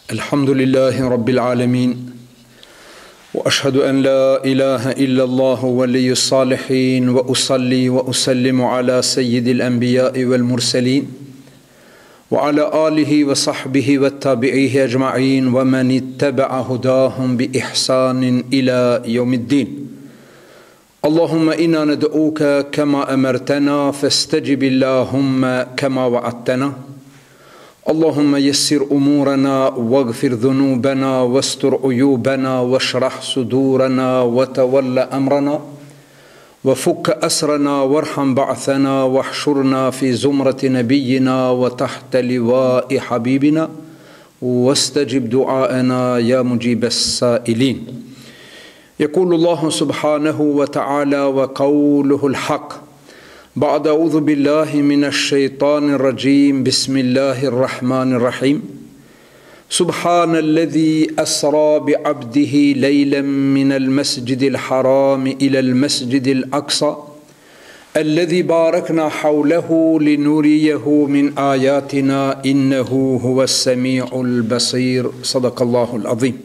Alhamdulillahi Rabbil Alamin. Wa ashhadu an la ilaha illa Allah waliyyus salihin wa usalli wa usallimu ala sayyidil anbiya'i wal mursalin wa ala alihi wa sahbihi wa tabi'ihi ajma'in wa man ittaba'a hudahum bi ihsanin ila yawmiddin. Allahumma inna nad'uka kama amartana fastajib Allahumma kama wa'adtana. اللهم يسر أمورنا واغفر ذنوبنا واستر عيوبنا واشرح صدورنا وتول أمرنا وفك أسرنا وارحم بعثنا واحشرنا في زمرة نبينا وتحت لواء حبيبنا واستجب دعاءنا يا مجيب السائلين. يقول الله سبحانه وتعالى وقوله الحق بعد أعوذ بالله من الشيطان الرجيم بسم الله الرحمن الرحيم سبحان الذي أسرى بعبده ليلا من المسجد الحرام إلى المسجد الأقصى الذي باركنا حوله لنريه من آياتنا إنه هو السميع البصير صدق الله العظيم.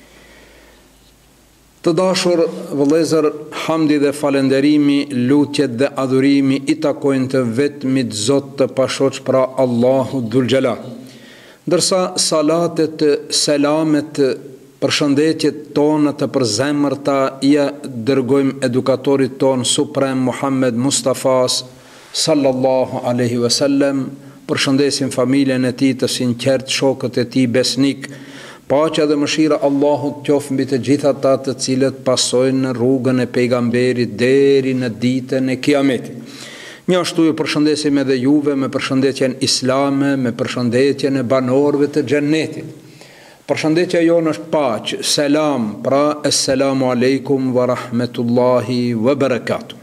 Të dashur vëllezër, hamdi dhe falenderimi, lutjet dhe adhurimi i takojnë të vetmit Zot të pashoq, pra Allahu Dhul Gjelal. Ndërsa salatet, selamet, përshëndetjet tona të përzemërta ja dërgojmë edukatorit ton suprem Muhammed Mustafas sallallahu alaihi wasallam, përshëndesim familjen e tij të sinqert, shokët e tij besnik. Paqja dhe mëshira Allahut qoftë mbi të gjithë ata të cilët pasojnë në rrugën e pejgamberit deri në ditën e Kiametit. Njështu ju përshëndesim edhe juve me përshëndetjen islame, me përshëndetjen e banorëve të xhennetit. Përshëndetja jonë është paqë, selam, pra assalamu alaikum wa rahmetullahi wa barakatuh.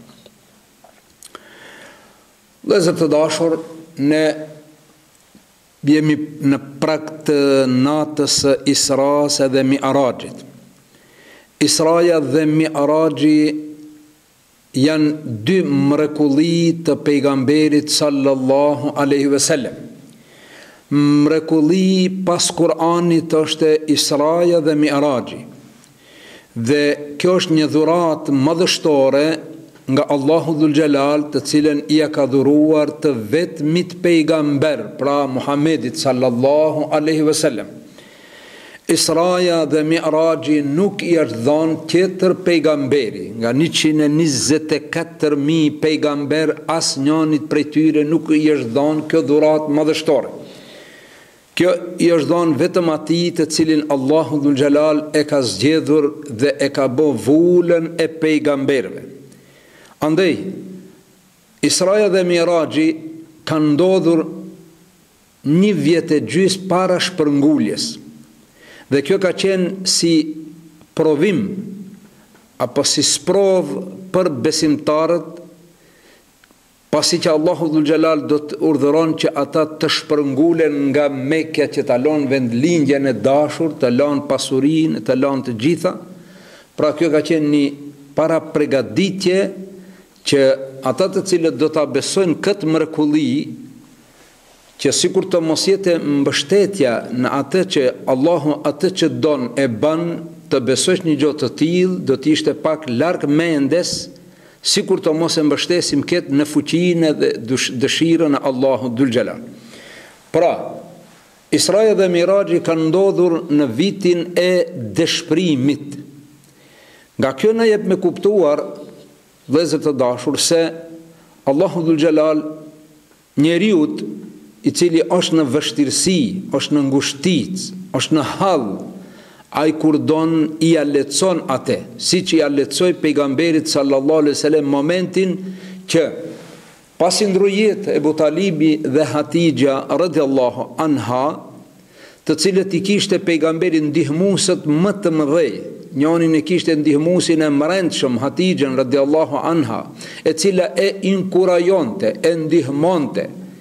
Vëllezër të dashur, ne jemi në prag të natës Isras dhe Mi'rajit. Israja dhe Mi'raji janë dy mrekulli të pejgamberit sallallahu alaihi wasallam. Mrekulli pas Kur'anit është Israja dhe Mi'raji. Dhe kjo është një dhuratë madhështore nga Allahu Dhul Gjelal, të cilën i ka dhuruar të vetmit pejgamber, pra Muhammedit sallallahu alaihi wasallam. Israja dhe Mi'raji nuk i është dhënë tjetër pejgamberi. Nga 124.000 pejgamber, asnjënit prej tyre nuk i është dhënë kjo dhuratë madhështore. Kjo i është dhënë vetëm atij të cilin Allahu Dhul Gjelal e ka zgjedhur dhe e ka bë vulën e pejgamberëve. Andaj, Israja dhe Mi'raji kanë ndodhur 1 vjet e gjys para shpërnguljes. Dhe kjo ka qenë si provim apo si sprov për besimtarët, pasi që Allahu Dhul Gjelal do të urdhëron që ata të shpërngulen nga Mekja, që të lanë vendlindjen e dashur, të lanë pasurinë, të lanë të gjitha. Pra kjo ka qenë një para pregaditje që ata të cilët do ta besojnë këtë mrekulli, që sikur të mos jetë mbështetja në atë që Allahu atë që don e bën, të besojsh një gjë të tillë do të ishte pak larg mendes, sikur të mos e mbështesim këtë në fuqinë dhe dëshirën e Allahut Dhul Gjelal. Pra, Israja dhe Mi'raji kanë ndodhur në vitin e dëshpërimit. Nga kjo na jep me kuptuar, vëllezër të dashur, se Allahu Dhul Gjelal njeriut i cili është në vështirësi, është në ngushtic, është në hall, ai kur don i aletson atë, siç i aletsoi pejgamberit sallallahu alaihi wasallam momentin që pasi ndrojit Ebu Talibi dhe Hatixha radhiyallahu anha, të cilët i kishte pejgamberin ndihmuesët më të mëdhej. Njënin e kishte ndihmuesin e mërendshëm Hatixhen radhiyallahu anha, e cila e inkurajonte, e ndihmonte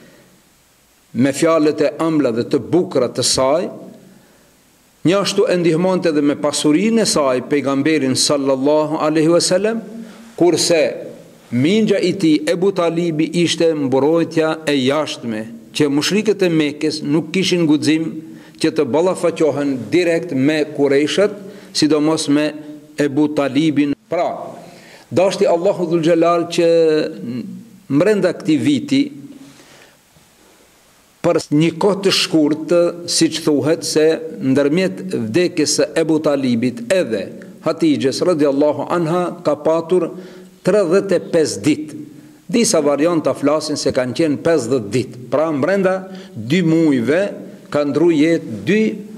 me fjalët e ëmbla dhe të bukura të saj. Njështu e ndihmonte dhe me pasurinë e saj pejgamberin sallallahu alaihi wasallam, kurse mingja i tij Ebu Talibi ishte mbrojtja e jashtme, që mushrikët e Mekës nuk kishin guxim që të ballafaqohen direkt me Kurejshet, sidomos me Ebu Talibin. Pra, dashti Allahu Dhul Gjelal që mbrenda këtij viti, për një kohë të shkurtë, siç thuhet se ndërmjet vdekjes së Ebu Talibit edhe Hatijës radhiyallahu anha ka patur 35 ditë. Disa varianta flasin se kanë qenë 50 ditë. Pra brenda 2 muajve ka ndru jetë 2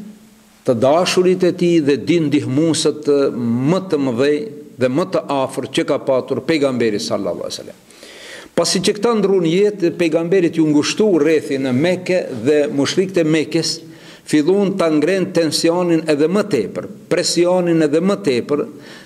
të dashurit e tij dhe 2 ndihmuesët më të mëdhej dhe më të afër që ka patur pejgamberi sallallahu alaihi wasallam. Pasi që këta ndrun jetë, pejgamberit ju ngushtu rrethi në Mekë dhe mushrikët e Mekës filluan ta ngrenë tensionin edhe më tepër, presionin edhe më tepër,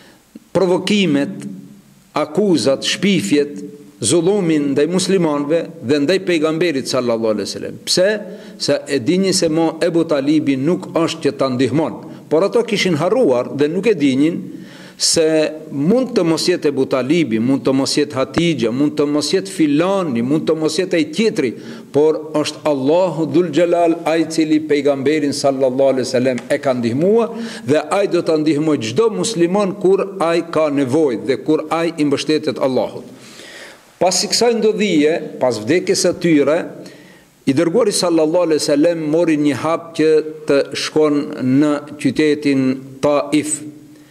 provokimet, akuzat, shpifjet, zullumin ndaj muslimanëve dhe ndaj pejgamberit sallallahu alaihi wasallam. Pse? Se e dinin se mo Ebu Talibi nuk është që ta ndihmon, por ato kishin harruar dhe nuk e dinin se mund të mos jetë Ebu Talibi, mund të mos jetë Hatijja, mund të mos jetë filani, mund të mos jetë ai tjetri, por është Allahu Dhul Gjelal ai cili pejgamberin sallallahu alaihi wasallam e ka ndihmuar dhe ai do ta ndihmojë çdo musliman kur ai ka nevojë dhe kur ai i mbështetet Allahut. Pasi kësaj ndodhie, pas vdekjes së tyre, i dërguari sallallahu alaihi wasallam mori një hap që të shkon në qytetin Taif,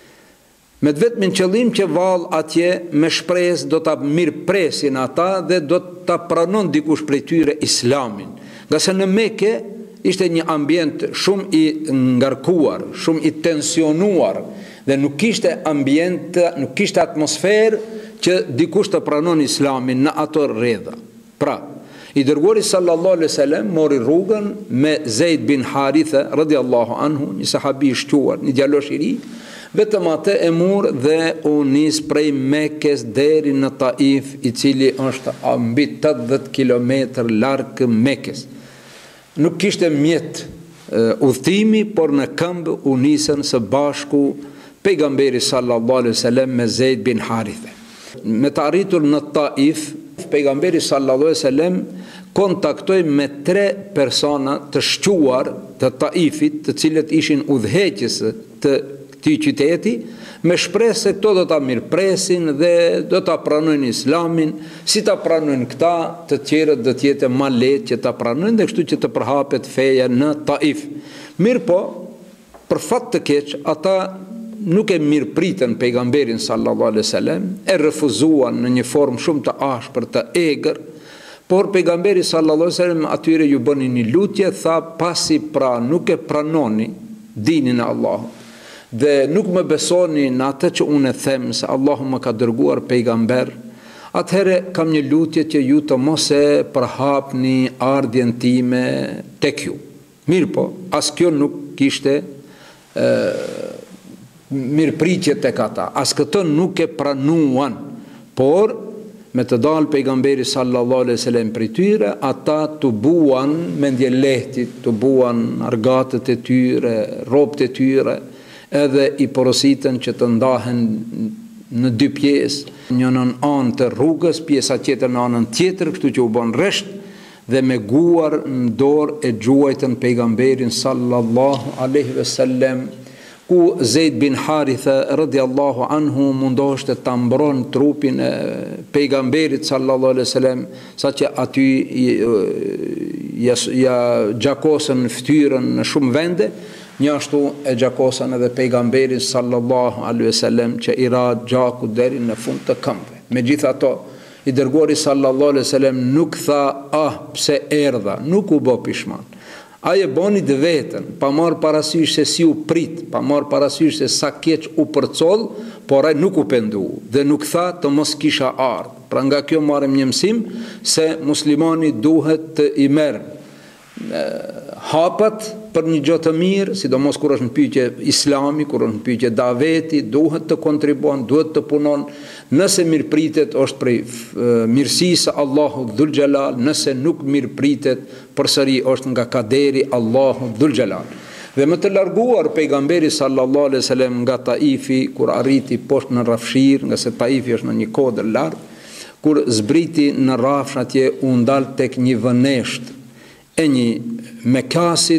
me të vetmin qëllim që vallë atje me shpresë do ta mirëpresin ata dhe do ta pranon dikush prej tyre islamin. Nga se në Mekë ishte një ambient shumë i ngarkuar, shumë i tensionuar dhe nuk kishte ambient, nuk kishte atmosferë që dikush të pranon islamin në ato rrjedha. Pra, i dërguari sallallahu alaihi wasallam mori rrugën me Zeid bin Haritha radhiyallahu anhu, një sahabi i shquar, një djalosh i ri. Vetëm atë e mur dhe u nis prej Mekës deri në Taif, i cili është mbi 80 kilometër larg Mekës. Nuk kishte mjet udhëtimi, por në këmbë u nisën së bashku pejgamberi sallallahu alaihi wasallam me Zeid bin Haritha. Me të arritur në Taif, pejgamberi sallallahu alaihi wasallam kontaktoi me 3 persona të shquar të Taifit, të cilët ishin udhëheqës të këtij qyteti, me shpresë se këto do ta mirëpresin dhe do ta pranojnë islamin, si ta pranojnë këta, të tjerët do të jetë më lehtë që ta pranojnë dhe kështu që të përhapet feja në Taif. Mirë po, për fat të keq, ata nuk e mirëpritën pejgamberin sallallahu alaihi wasallam, e refuzuan në një formë shumë të ashpër, të egër, por pejgamberi sallallahu alaihi wasallam atyre ju bëni një lutje, tha pasi pra nuk e pranoni dinin e Allahut dhe nuk më besoni në atë që unë e them se Allahu më ka dërguar pejgamber, atëherë kam një lutje që ju të mos e përhapni ardhjen time tek ju. Mirë po, as kjo nuk kishte mirëpritje tek ata, as këtë nuk e pranuan, por me të dalë pejgamberi sallallahu alaihi wasallam prej tyre, ata të buan mendje lehtit, të buan argatët e tyre, rrobat e tyre, edhe i porositën që të ndahen në 2 pjesë, një në anë të rrugës, pjesa tjetër në anën tjetër, kështu që u bën rresht dhe me guar në dorë e gjuajtën pejgamberin sallallahu alaihi wasallam, ku Zeid bin Haritha radhiyallahu anhu mundoheshte ta mbron trupin e pejgamberit sallallahu alaihi wasallam, saqë aty ja gjakosën fytyrën në shumë vende. Një ashtu e gjakosën edhe pejgamberin sallallahu alaihi wasallam që i ra gjaku deri në fund të këmbëve. Megjithatë, i dërguari sallallahu alaihi wasallam nuk tha pse erdha, nuk u bë pishman. Ai e boni të vetën, pa marrë parasysh se si u prit, pa marrë parasysh se sa keq u përcoll, por ai nuk u pendu dhe nuk tha të mos kisha ardhur. Pra nga kjo marrim një mësim se muslimani duhet të i merr hapat për një gjë të mirë, sidomos kur është në pyetje islami, kur është në pyetje daveti, duhet të kontribuon, duhet të punon. Nëse mirëpritet është prej mirësisë Allahut Dhul Gjelal, nëse nuk mirëpritet përsëri është nga kaderi Allahut Dhul Gjelal. Dhe më të larguar pejgamberi sallallahu alaihi wasallam nga Taifi, kur arriti poshtë në rafshir, nga se Taifi është në një kodër lart, kur zbriti në rafsh atje u ndal tek një vënesht e një mekasit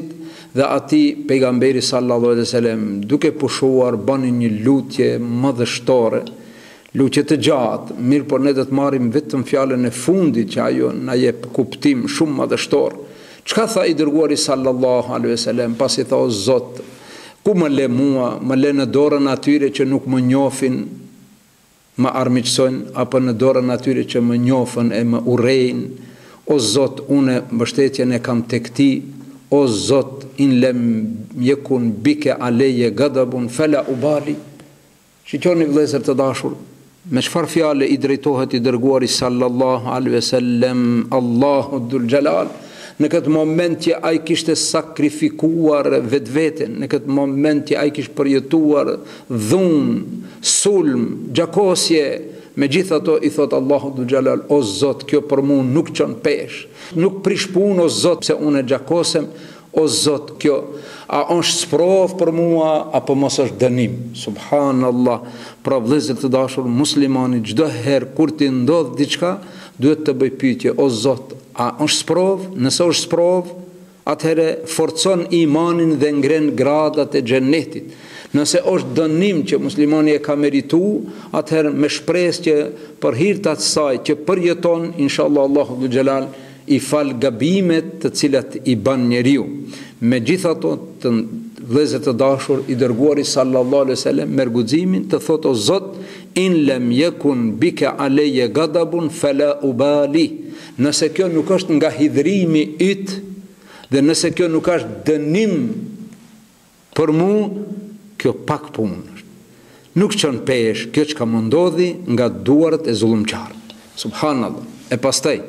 Dhe ati pejgamberi sallallahu alaihi wasallam duke pushuar bani një lutje madhështore, lutje të gjatë, mirë por ne do të marrim vetëm fjalën e fundit që ajo na jep kuptim shumë madhështor. Çka tha i dërguari sallallahu alaihi wasallam pasi tha o Zot, ku më le mua, më le në dorën atyre që nuk më njohin, më armiqsojnë, apo në dorën atyre që më njohin e më urrejnë. O Zot, unë mbështetjen e kam tek ti. O Zot, in lem yekun bike aleje gadabun fela ubali. Shikoni vëllezër të dashur, me çfarë fjale i drejtohet i dërguari sallallahu alaihi wasallam Allahu dhul jalal, në këtë moment që ai kishte sakrifikuar vetveten, në këtë moment që ai kishte përjetuar dhunë, sulm, gjakosje, megjithato i thot Allahu dhul jalal, o Zot, kjo për mua nuk çon pesh, nuk prish punë o Zot se unë gjakosem, o Zot, kjo a është sprov për mua apo mos është dënim? Subhanallah. Pra vëllezër të dashur, muslimani çdo herë kur ti ndodh diçka, duhet të bëj pyetje, o Zot, a është sprov? Nëse është sprov, atëherë forcon imanin dhe ngren gradat e xhenetit. Nëse është dënim që muslimani e ka meritu, atëherë me shpresë që për hir të asaj që përjeton, inshallah Allahu dhul jalal i fal gabimet të cilat i ban njeriu. Megjithato, të vëllezër të dashur, i dërguari sallallahu alaihi wasallam me guximin të thotë, o Zot, in lam yakun bika alayya ghadabun fala ubali. Nëse kjo nuk është nga hidhrimi yt dhe nëse kjo nuk është dënim për mua, kjo pak punë është. Nuk çon pesh kjo që ka më ndodhi nga duart e zullumqar. Subhanallah. E pastaj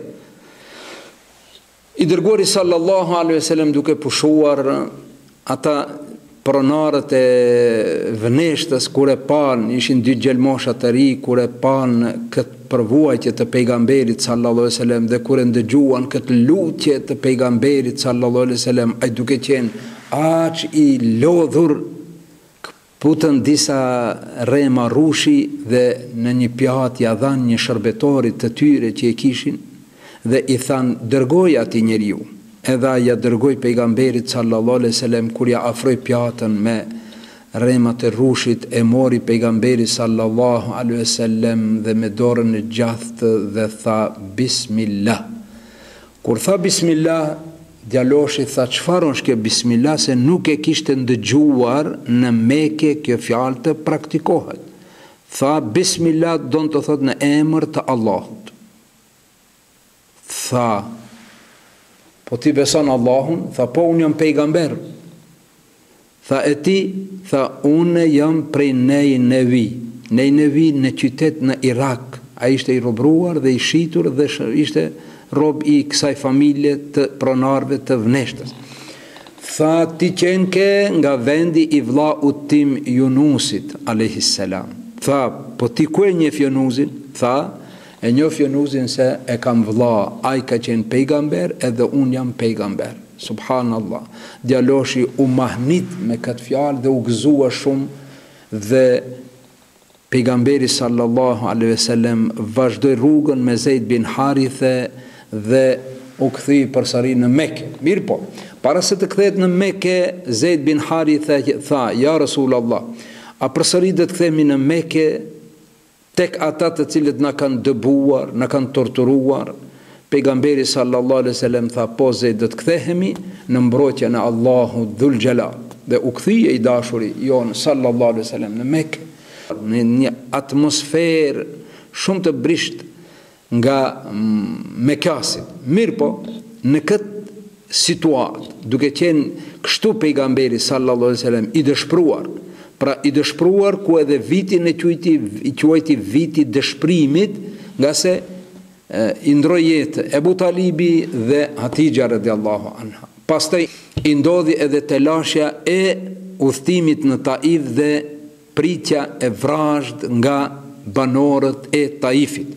i dërguari sallallahu alaihi wasallam duke pushuar ata pronarët e vneshtës, kur e pan, ishin dy gjelmosha të ri, kur e pan këtë përvuajtje të pejgamberit sallallahu alaihi wasallam dhe kur e ndëgjuan këtë lutje të pejgamberit sallallahu alaihi wasallam, ai duke qenë aq i lodhur, putën disa rrema rushi dhe në një pjatë ja dhan një shërbetorit të tyre që e kishin dhe i than, dërgoj ati njeriu. Edhe ja dërgoj pejgamberit sallallahu alaihi wasallam, kur ja afroi pjatën me rremat e rushit, e mori pejgamberi sallallahu alaihi wasallam dhe me dorën e gjathë dhe tha bismillah. Kur tha bismillah, djaloshi tha, çfarë është kjo bismillah, se nuk e kishte ndëgjuar në Mekë kjo fjalë të praktikohet. Tha bismillah don të thot në emër të Allahut. Tha, po ti beson Allahun? Tha, po unë jam pejgamber. Tha, e ti? Tha, unë jam prej Nejnevi në qytet në Irak. A ishte i robruar dhe i shitur dhe ishte rob i kësaj familje të pronarve të vneshtës. Tha, ti qenke nga vendi i vllaut tim Yunusit alayhis salam. Tha, po ti ku e njeh Yunusin? Tha, e njoh Yunusin se e kam vlla, ai ka qenë pejgamber edhe unë jam pejgamber. Subhanallah. Djaloshi u mahnit me këtë fjalë dhe u gëzua shumë dhe pejgamberi sallallahu alaihi wasallam vazhdoi rrugën me Zeid bin Harithe dhe u kthyi përsëri në Mekë. Mirë po, para se të kthehet në Mekë, Zeid bin Harithe tha, ja Rasulullah, a përsëri do të kthehemi në Mekë tek ata të cilët na kanë dëbuar, na kanë torturuar? Pejgamberi sallallahu alaihi wasallam tha, po Zeid, do të kthehemi në mbrojtjen e Allahut dhul jalal. Dhe u kthye i dashuri jon sallallahu alaihi wasallam në Mekë, në një atmosferë shumë të brisht nga Mekasit. Mirë po, në këtë situatë, duke qenë kështu pejgamberi sallallahu alaihi wasallam i dëshpëruar, pra i dëshpëruar ku edhe vitin e quajti viti dëshpërimit, nga se i ndroi jetë Ebu Talibi dhe Hatixha radhiyallahu anha. Pastaj i ndodhi edhe telashja e udhëtimit në Taif dhe pritja e vrazhd nga banorët e Taifit.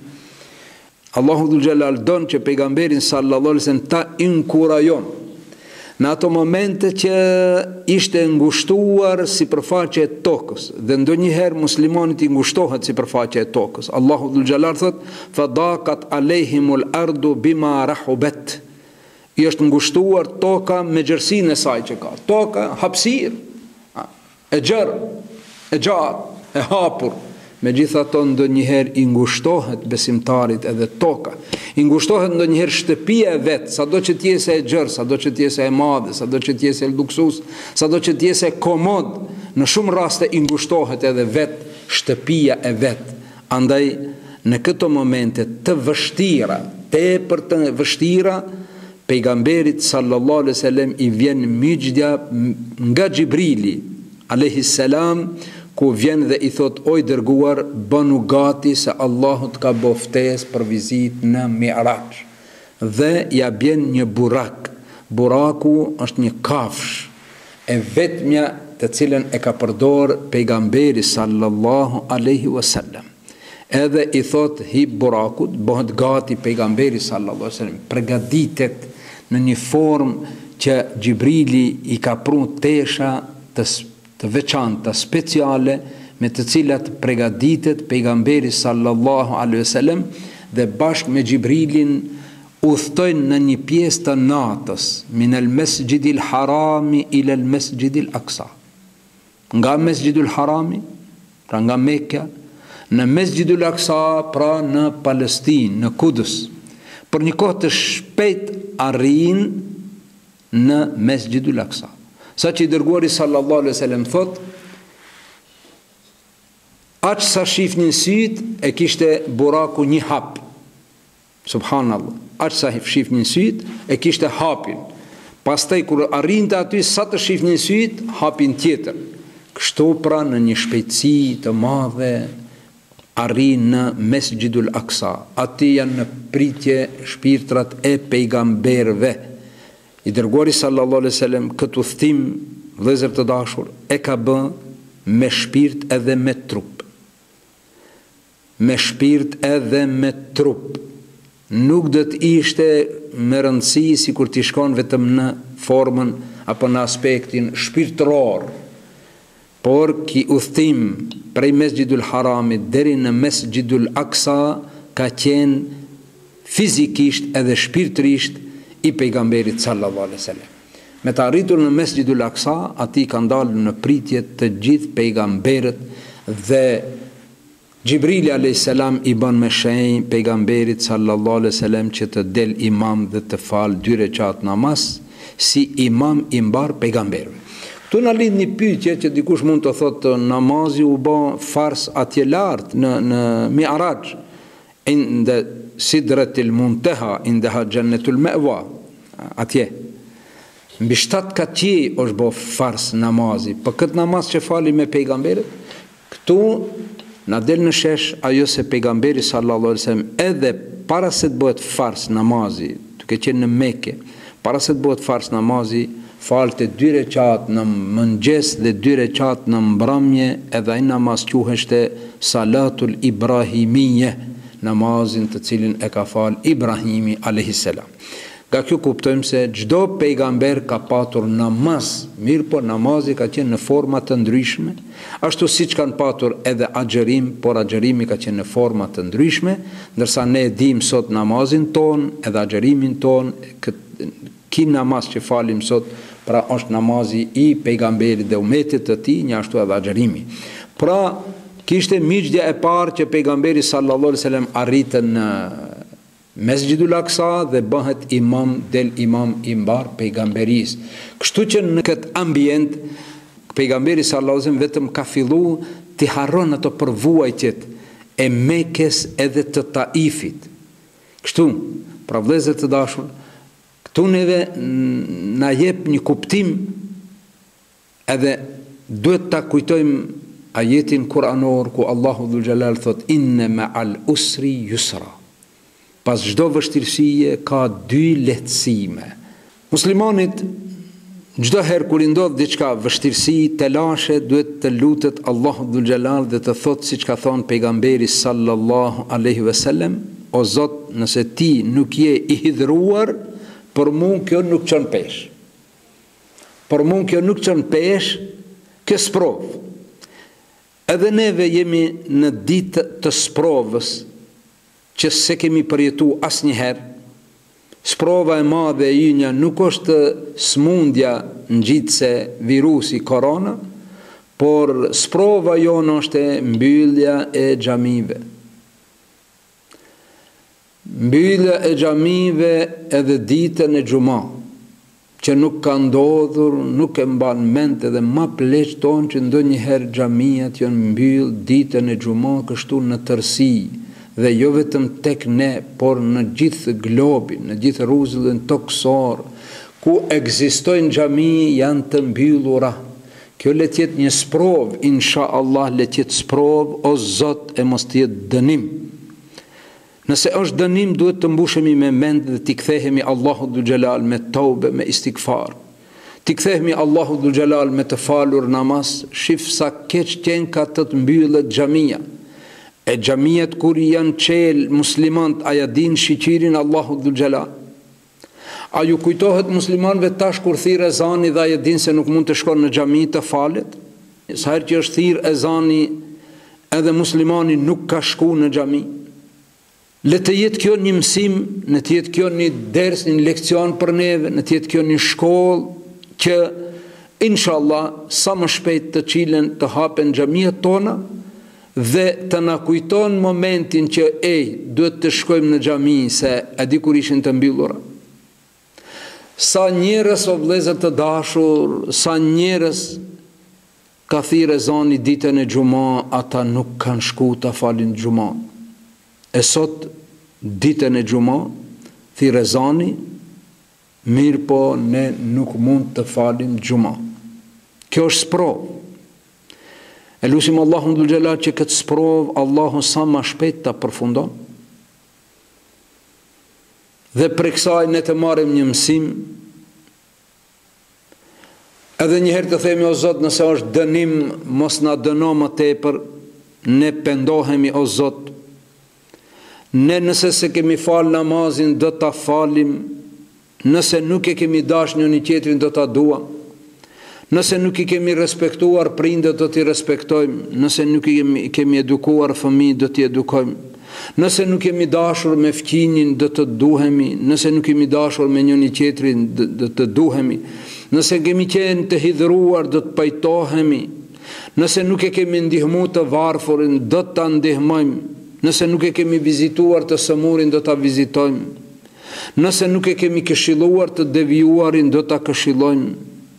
Allahu dhul jalal don që pejgamberin sallallahu alaihi wasallam ta inkurajon në ato momente që ishte ngushtuar sipërfaqe e tokës, dhe ndonjëherë muslimanit i ngushtohet sipërfaqe e tokës. Allahu dhul jalal thot, fadaqat alehimul ardu bima rahubat. i është ngushtuar toka me gjersinë e saj që ka. Toka hapësirë, e gjerë, e gjatë, e hapur. Megjithatë ndonjëherë i ngushtohet besimtarit edhe toka. I ngushtohet ndonjëherë shtëpia e vet, sado që të jesë e gjerë, sado që të jesë e madhe, sado që të jesë e luksus, sado që të jesë e komod, në shumë raste i ngushtohet edhe vet shtëpia e vet. Andaj në këto momente të vështira, tepër të vështira, pejgamberit sallallahu alaihi wasallam i vjen mygjdia nga Gjibrili alayhi salam, ku vjen dhe i thot: oj dërguar, bënu gati se Allahu të ka bë ftesë për vizitë në Mi'raj. Dhe ja bjen një burak. Buraku është një kafsh e vetmja të cilën e ka përdor pejgamberi sallallahu alaihi wasallam. Edhe i thot hip burakut, bëhet gati pejgamberi sallallahu alaihi wasallam, përgatitet në një formë që Gjibrili i ka pru tesha të veçanta, speciale, me të cilat përgatitet pejgamberi sallallahu alaihi wasallam, dhe bashkë me Gjibrilin udhtojnë në një pjesë të natës, min al masjidil harami ila al masjidil aqsa. Nga Mesgjidul Harami, pra nga Mekka, në Mesgjidul Aqsa, pra në Palestinë, në Kudus. Për një kohë të shpejt arrin në Mesgjidul Aqsa. Sa që i dërguari sallallahu alaihi wasallam thot, aq sa shifnin syt e kishte buraku një hap. Subhanallah. Aq sa shifnin syt e kishte hapin. Pastaj kur arrinte aty, sa të shifnin syt, hapin tjetër. Kështu pra në një shpejtësi të madhe arrin në Mesgjidul Aqsa. Ati janë në pritje shpirtrat e pejgamberve. I dërguari sallallahu alaihi wasallam këtë udhtim, vëllezër të dashur, e ka bën me shpirt edhe me trup. Me shpirt edhe me trup. Nuk do të ishte me rëndësi sikur t'i shkon vetëm në formën apo në aspektin shpirtëror. Por ki udhtim prej Mesgjidul Haramit deri në Mesgjidul Aqsa ka qenë fizikisht edhe shpirtërisht i pejgamberit sallallahu alaihi wasallam. Me të arritur në Mesgjidul Aqsa, ati kanë dalë në pritje të gjithë pejgamberët dhe Gjibrili alayhis salam i bën me shenjë pejgamberit sallallahu alaihi wasallam që të del imam dhe të fal 2 rekat namaz si imam i mbar pejgamberëve. Tu në lidh një pyetje që dikush mund të thotë namazi u bë fars atje lart në Mi'raj, inda Sidratil Muntaha, indaha Jannatul Ma'wa, atje. Mbi 7 katje është bë fars namazi. Për këtë namaz që fali me pejgamberin, këtu na del në shesh ajo se pejgamberi sallallahu alaihi wasallam edhe para se të bëhet fars namazi, duke qenë në Mekë, para se të bëhet fars namazi, falte 2 rekat në mëngjes dhe 2 rekat në mbrëmje, edhe ai namaz quheshte Salatul Ibrahimiyye, namazin të cilin e ka fal Ibrahimi alayhis salam. Nga kjo kuptojmë se çdo pejgamber ka patur namaz, mirë po namazi ka qenë në forma të ndryshme, ashtu siç kanë patur edhe agjerim, por agjerimi ka qenë në forma të ndryshme, ndërsa ne dim sot namazin ton, edhe agjerimin ton, ky namaz që falim sot, pra është namazi i pejgamberit dhe umetit të tij, një ashtu edhe agjerimi. Pra kishte miqdja e parë që pejgamberi sallallahu alaihi wasallam arritën në Mesgjidul Aqsa dhe bëhet imam del imam i mbar pejgamberis. Kështu që në këtë ambient pejgamberi sallallahu alaihi wasallam vetëm ka fillu të harron ato përvuajtjet e Mekës edhe të Taifit. Kështu, pra vëllezër të dashur, këtu neve na jep një kuptim, edhe duhet ta kujtojmë ajetin kuranor ku Allahu dhul Jalal thot inna ma'al usri yusra. Pas çdo vështirësie ka 2 lehtësime. Muslimanit çdo herë kur i ndodh diçka vështirësi, telashe, duhet të lutet Allahu dhul Jalal dhe të thot siç ka thënë pejgamberi sallallahu alaihi wasallam, o Zot, nëse ti nuk je i hidhruar, për mua kjo nuk çon pesh. Për mua kjo nuk çon pesh, kjo sprov. Edhe neve jemi në ditë të sprovës, që se kemi përjetu asnjëherë, Sprova e madhe e ynia nuk është smundja ngjitse virusi korona, por sprova jonë është mbyllja e xhamive. Mbyllja e xhamive edhe ditën e xhuma, që nuk ka ndodhur, nuk e mban mend edhe ma pleq tonë që ndonjëherë xhamiat janë mbyll ditën e xhuma kështu në tërësi, dhe jo vetëm tek ne, por në gjithë globin, në gjithë rrugëllën toksor, ku ekzistojnë xhami janë të mbyllura. Kjo le të jetë një sprov, inshallah le të jetë sprov, o Zot, e mos të jetë dënim. Nëse është dënim, duhet të mbushemi me mend dhe t'i kthehemi Allahu dhul Xhelal me tobe, me istikfar. T'i kthehemi Allahu dhul Xhelal me të falur namaz, shif sa keq qenë ka të mbyllet xhamia. E xhamiat kur janë qelë muslimant, a ja din shiqirin Allahu dhul Xhelal? A ju kujtohet muslimanve tash kur thirr ezani dhe a ja din se nuk mund të shkon në xhami të falet? Sa herë që është thirr ezani edhe muslimani nuk ka shku në xhami. Le të jetë kjo një mësim, në të jetë kjo një ders, një lekcion për neve, në të jetë kjo një shkollë që inshallah sa më shpejt të qilen të hapen xhamiat tona dhe të na kujton momentin që duhet të shkojmë në xhami se a di kur ishin të mbyllura. Sa njerëz o vëllezër të dashur, sa njerëz ka thirrë ezani ditën e xhuma, ata nuk kanë shku të falin xhuma. E sot ditën e xhuma thirrë ezani, mirë po ne nuk mund të falim xhuma. Kjo është sprov. E lusim Allahun dhul Xhelal që këtë sprov Allahu sa më shpejt ta përfundon. Dhe për kësaj ne të marrim një mësim. Edhe njëherë të themi o Zot, nëse është dënim, mos na dëno më tepër, ne pendohemi o Zot. Ne nëse se kemi fal namazin, do ta falim. Nëse nuk e kemi dash njëri tjetrin, do ta duam. Nëse nuk i kemi respektuar prindët, do t'i respektojmë. Nëse nuk i kemi edukuar fëmijët, do t'i edukojmë. Nëse nuk kemi dashur me fqinjin, do të duhemi. Nëse nuk kemi dashur me njëri tjetrin, do të duhemi. Nëse kemi qenë të hidhëruar, do të pajtohemi. Nëse nuk e kemi ndihmu të varfurin, do të ndihmojmë. Nëse nuk e kemi vizituar të sëmurin, do të vizitojmë. Nëse nuk e kemi këshilluar të devijuarin, do të këshillojmë.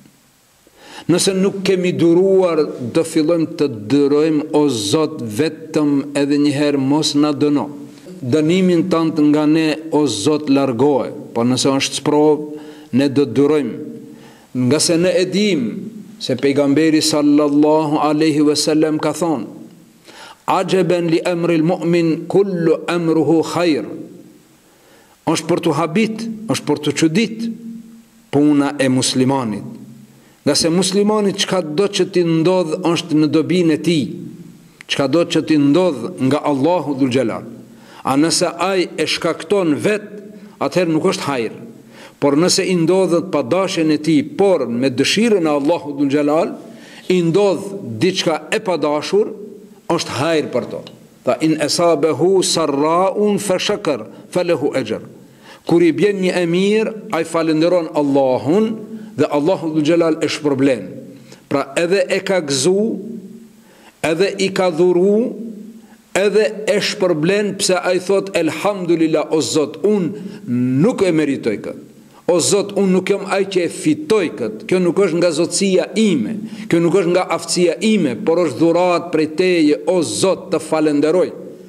Nëse nuk kemi duruar, do fillojmë të durojmë, o Zot, vetëm edhe njëherë mos na dëno. Dënimin tant nga ne, o Zot, largohe, por nëse është sprov, ne do durojmë. Nga se ne edhim se pejgamberi sallallahu aleyhi wasallam ka thonë, ajeben li emri l'mu'min kullu emruhu khajr. Është për të habit, është për të çudit puna e muslimanit. Nga se muslimanit çka do që ti ndodh është në dobin e tij. Çka do që ti ndodh nga Allahu dhul Xhelal. A nëse ai e shkakton vet, atëherë nuk është hajër. Por nëse i ndodhet pa dashjen e tij, por me dëshirën e Allahu dhul Xhelal, i ndodh diçka e padashur, është hajër për to. Tha in asabahu sarra'un fa shakar falahu ajr. Kur i bjen një e mirë, ai falenderon Allahun dhe Allahu dhul Xhelal e shpërblen. Pra edhe e ka gëzu, edhe i ka dhuru, edhe e shpërblen pse ai thot elhamdulillah o Zot, unë nuk e meritoj këtë. O Zot, unë nuk jam ai që e fitoj këtë. Kjo nuk është nga zotësia ime, kjo nuk është nga aftësia ime, por është dhurat prej teje, o Zot, të falenderoj.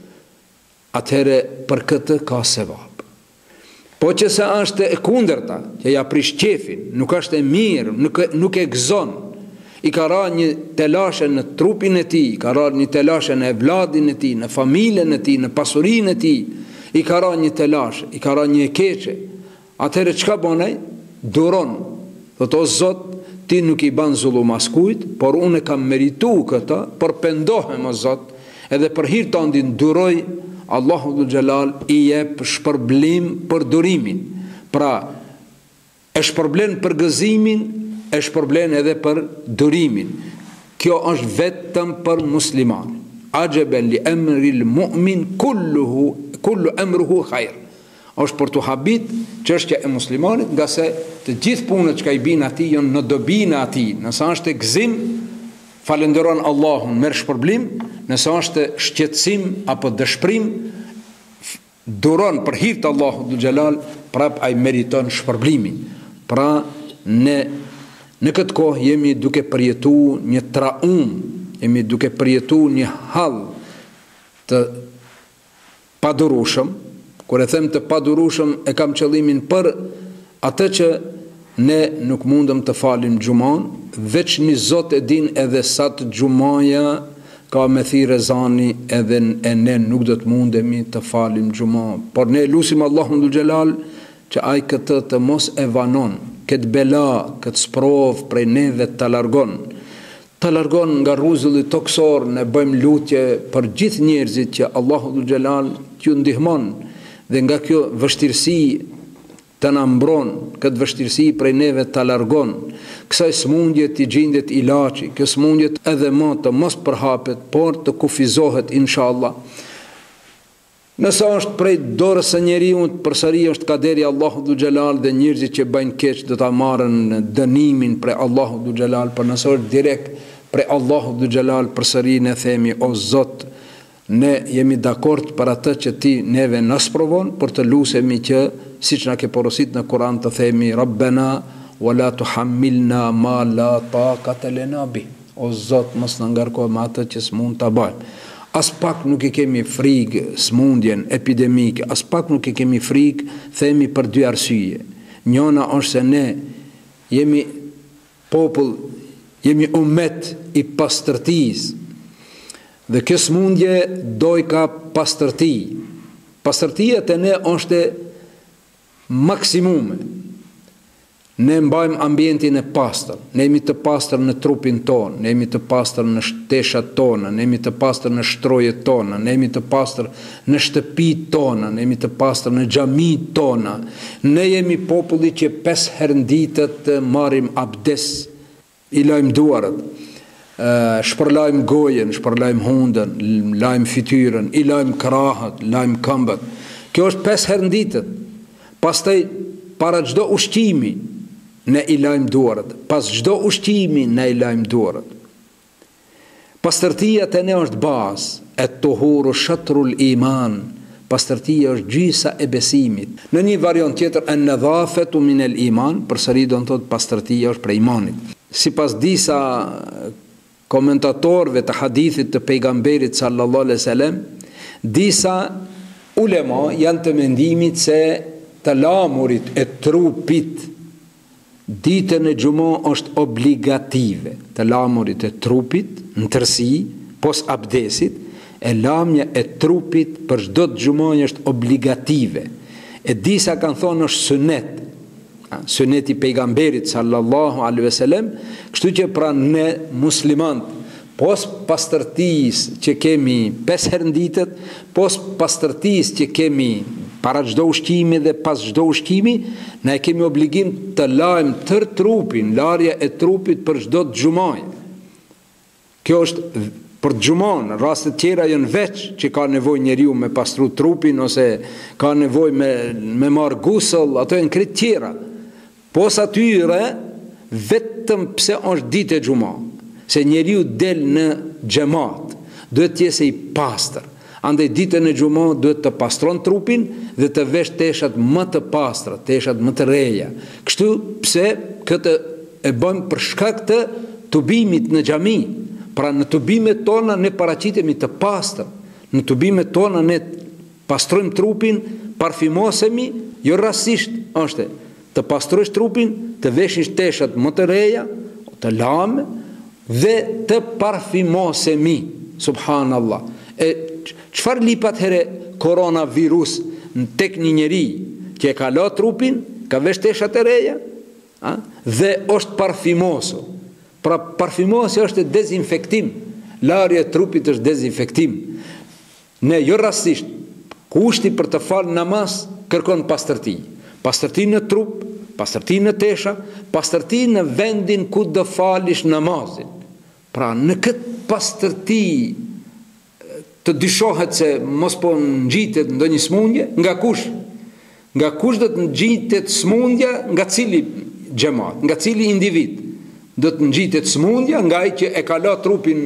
Atëhere për këtë ka sevap. Po që se është e kundërta, që ja prish qefin, nuk është e mirë, nuk e gëzon, i ka ra një telashe në trupin e ti, i ka ra një telashe në evladin e ti, në familjen e ti, në pasurin e ti, i ka ra një telashe, i ka ra një keqe. Atëherë çka bonaj? Duron. Thot o Zot, ti nuk i ban zullum askujt, por unë kam meritu këta, por pendohem o Zot, edhe për hir tënd duroj. Allahu dhul Xhelal i jep shpërblim për durimin. Pra, e shpërblen për gëzimin, e shpërblen edhe për durimin. Kjo është vetëm për musliman. Ajeben li emri l'mu'min kullu emruhu khajr. është për të habit çështja e muslimanit, nga se të gjithë punët që ka i binë ati janë në dobinë ati. Nëse është e gëzim, falenderon Allahun, merr shpërblim. Nëse është shqetësim apo dëshpërim, duron për hir të Allahut dhul xhelal, prap ai meriton shpërblimin. Pra në këtë kohë jemi duke përjetuar një traum, jemi duke përjetuar një hall të padurueshëm. Kur e them të padurueshëm, e kam qëllimin për atë që ne nuk mundëm të falim xhumon, veç një Zot e din edhe sa të xhumaja ka me thirë ezani, edhe ne nuk do të mundemi të falim xhumon. Por ne lutim Allahun dhul xhelal që ai këtë të mos e vanon, këtë bela, këtë sprov prej neve të largon nga rruzulli toksor. Ne bëjmë lutje për gjithë njerëzit që Allahu dhul xhelal t'ju ndihmon dhe nga kjo vështirësi të na mbron, këtë vështirësi prej neve të largon, kësaj smundje të gjendet ilaçi, kjo smundje edhe më të mos përhapet, por të kufizohet inshallah. Nëse është prej dorës së njeriu, përsëri është kaderi Allahu dhul xhelal dhe njerëzit që bëjnë keq do ta marrën dënimin prej Allahu dhul xhelal, por nëse është direkt prej Allahu dhul xhelal, përsëri ne themi o Zot, ne jemi dakord për atë që ti neve na sprovon, për të lusemi që siç na ke porosit në Kur'an të themi Rabbena wala tuhammilna ma la taqata lana bi. O Zot, mos na ngarko me atë që s'mund ta bëjmë. As pak nuk i kemi frikë smundjen epidemike, as pak nuk i kemi frikë, themi për dy arsye. Njëna është se ne jemi popull, jemi ummet i pastërtisë. Dhe kjo smundje doj ka pastërti. Pastërtia të ne është maksimume. Ne mbajmë ambientin e pastër. Ne jemi të pastër në trupin tonë, ne jemi të pastër në shteshat tona, ne jemi të pastër në shtrojet tona, ne jemi të pastër në shtëpit tona, ne jemi të pastër në xhamit tona. Ne jemi populli që 5 herë në ditë të marrim abdes, i lajmë duarët, shpërlajmë gojen, shpërlajmë hundën, lajmë fytyrën, i lajmë krahët, lajmë këmbët. Kjo është 5 herë në ditë. Pastaj para çdo ushqimi ne i lajmë duarët, pas çdo ushqimi ne i lajmë duarët. Pastërtia te ne është bazë, et-tuhuru shatrul iman. Pastërtia është gjysa e besimit. Në një variant tjetër, an-nadhafatu min al-iman, përsëri do të thotë pastërtia është prej imanit. Sipas disa komentatorëve të hadithit të pejgamberit sallallahu alaihi wasallam, disa ulema janë të mendimit se të lamurit e trupit ditën e xumon është obligative. Të lamurit e trupit në tërësi, pos abdesit, e lamja e trupit për çdo xumon është obligative. E disa kanë thonë është sunet. Suneti pejgamberit sallallahu alaihi wasallam, kështu që pra ne muslimanët pos pastërtisë që kemi 5 herë në ditë, pos pastërtisë që kemi para çdo ushqimi dhe pas çdo ushqimi, ne kemi obligim të lajmë tër trupin, larja e trupit për çdo xumon. Kjo është për xumon, rastet tjera janë veç që ka nevojë njeriu me pastru trupin ose ka nevojë me marr gusëll, ato janë krejt tjera. Pos atyre, vetëm pse është ditë e xumon, se njeriu del në xhamat, duhet të jetë i pastër. Andaj ditën e xumon duhet të pastron trupin dhe të vesh teshat më të pastra, teshat më të reja. Kështu pse këtë e bëjmë për shkak të tubimit në xhami. Pra në tubimet tona ne paraqitemi të pastër. Në tubimet tona ne pastrojmë trupin, parfimosemi, jo rastësisht është të pastrojsh trupin, të veshish teshat më të reja, të lame dhe të parfimosemi. Subhanallah. E çfarë lipat here koronavirus në tek një njeri që e ka lë trupin, ka vesh teshat e reja, dhe është parfimosur. Pra parfimosja është dezinfektim, larja e trupit është dezinfektim. Ne jo rastësisht, kushti për të falë namaz kërkon pastërti. Pastërti në trup, pastërti në tesha, pastërti në vendin ku do falish namazin. Pra në këtë pastërti të dyshohet se mos po ngjitet ndonjë smundje, nga kush? nga kush do të ngjitet smundja, nga cili xhamat, nga cili individ do të ngjitet smundja, nga ai që e ka la trupin,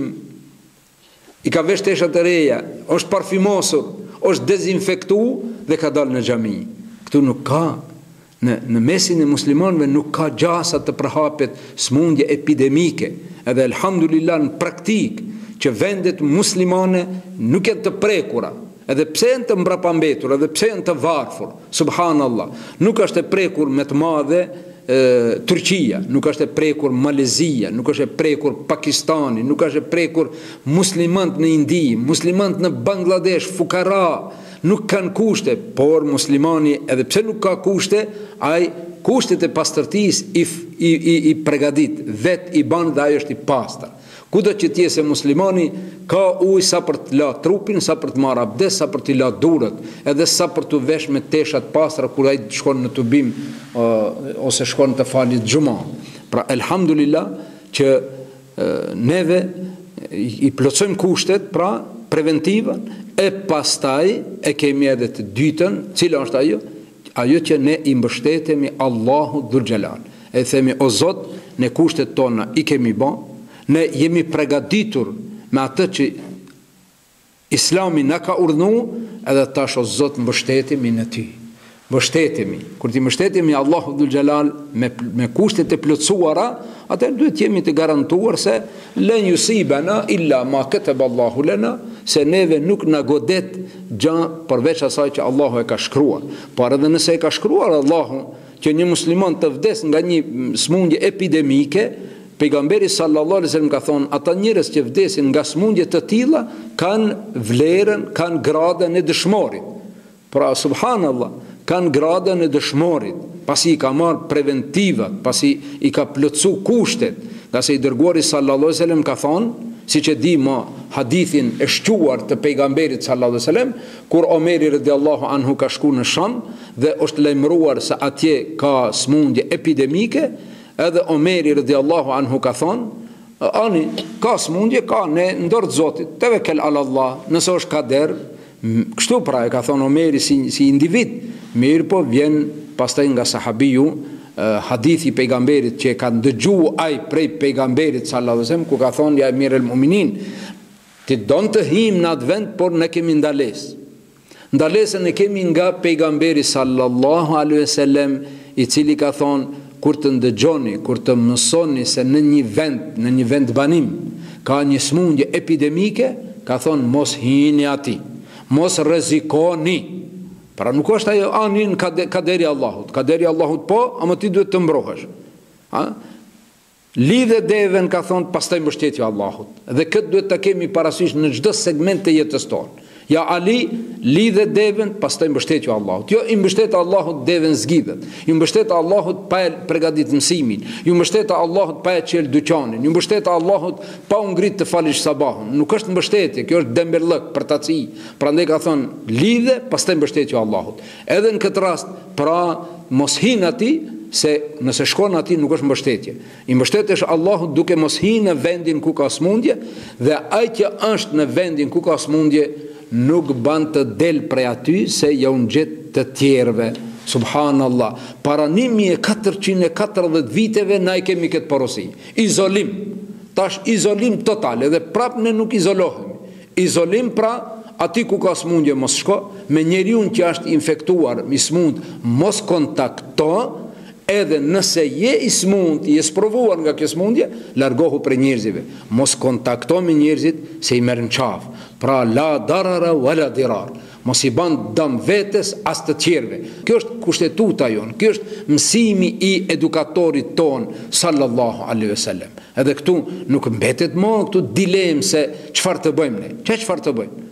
i ka vesh teshat e reja, është parfymosur, është dezinfektuar dhe ka dalë në xhami. Këtu nuk ka, në mesin e muslimanëve nuk ka gjasa të përhapet smundje epidemike. Edhe elhamdulillah në praktik që vendet muslimane nuk janë të prekura, edhe pse janë të mbrapambetur, edhe pse janë të varfur, subhanallah, nuk është e prekur me të madhe Turqia, nuk është e prekur Malezia, nuk është e prekur Pakistani, nuk është e prekur muslimant në Indi, muslimant në Bangladesh, fukara, nuk kanë kushte, por muslimani edhe pse nuk ka kushte, ai kushtet e pastërtisë i pregadit, vet i ban dhe ai është i pastër. Kudo që t'je se muslimani ka ujë sa për të la trupin, sa për të marrë abdes, sa për t'i la durët, edhe sa për të vesh me teshat pastra kur ai shkon në tubim ose shkon të falit xhuma. Pra elhamdulillah që neve i plotësojmë kushtet, pra preventivën, e pastaj e kemi edhe të dytën, cila është ajo që ne i mbështetemi Allahu Dhul Xhelal. E themi o Zot, ne kushtet tona i kemi bën, ne jemi pregaditur me atë që Islami na ka urdhëruar, edhe tash o Zot mbështetemi në ty. Mbështetemi. Kur ti mbështetemi Allahu Dhul Xhelal me kushtet e plotësuara, atëherë duhet jemi të garantuar se len yusibana illa ma kataba Allahu lana, se neve nuk na godet gjë përveç asaj që Allahu e ka shkruar. Por edhe nëse e ka shkruar Allahu që një musliman të vdes nga një smundje epidemike, pejgamberi sallallahu alaihi wasallam ka thonë, ata njerëz që vdesin nga smundje të tilla kanë vlerën, kanë gradën e dëshmorit. Pra subhanallah, kanë gradën e dëshmorit, pasi i ka marrë preventivat, pasi i ka plotsu kushtet, nga se i dërguari sallallahu alaihi wasallam ka thonë, siç e di ma hadithin e shquar të pejgamberit sallallahu alaihi wasallam, kur Omeri radiallahu anhu ka shku në Sham dhe është lajmëruar se atje ka smundje epidemike, edhe Omeri radiallahu anhu ka thonë, ani, ka smundje, ka, ne ndërë Zotit, tevekel ala Allah, nëse është kader, kështu pra e ka thonë Omeri si individ, mirë po vjen pastaj nga sahabiju, hadithi pejgamberit që e ka ndëgju aj prej pejgamberit sallallahu alaihi wasallam, ku ka thonë ja emir el mu'minin, ti don të him në atë vend, por ne kemi ndales. Ndalesën e kemi nga pejgamberi sallallahu alaihi wasallam, i cili ka thonë, kur të ndëgjoni, kur të mësoni se në një vend banim ka një smundje epidemike, ka thonë mos hini ati, mos rrezikoni. Pra nuk është ajo anin kaderi Allahut. Kaderi Allahut po, ama ti duhet të mbrohesh. Lidhe deven, ka thonë, pastaj mbështetja Allahut. Dhe këtë duhet të kemi parasysh në çdo segment të jetës tonë. Ja Ali, lidhe deven, pastaj mbështetja Allahut. Jo i mbështet Allahut deven zgjidhet. Ju mbështet Allahut pa e përgatit mësimin. Ju mbështet Allahut pa e qel dyqanin. Ju mbështet Allahut pa u ngrit të falish sabahun. Nuk është mbështetje, kjo është dembërllëk për taci. Prandaj ka thonë lidhe, pastaj mbështetja Allahut. Edhe në këtë rast, pra mos hin ati, se nëse shkon ati nuk është mbështetje. I mbështetesh Allahut duke mos hin në vendin ku ka smundje, dhe ai që është në vendin ku ka smundje nuk ban të del prej aty se ja unë gjetë të tjerve. Subhanallah, para 1440 viteve na i kemi këtë porosi. Izolim, tash izolim total, edhe prap ne nuk izolohemi. Izolim pra, ati ku ka smundje mos shko, me njeriun që është infektuar, i smund, mos kontakto, edhe nëse je i smund, je sprovuar nga kjo smundje, largohu për njerëzive. Mos kontakto me njerëzit se i merën qafë. Pra la darara wala dirar. Mos i ban dëm vetes as të tjerve. Kjo është kushtetuta jonë, kjo është mësimi i edukatorit ton sallallahu alaihi wasallam. Edhe këtu nuk mbetet më këtu dilemë se çfarë të bëjmë ne. Çfarë të bëjmë?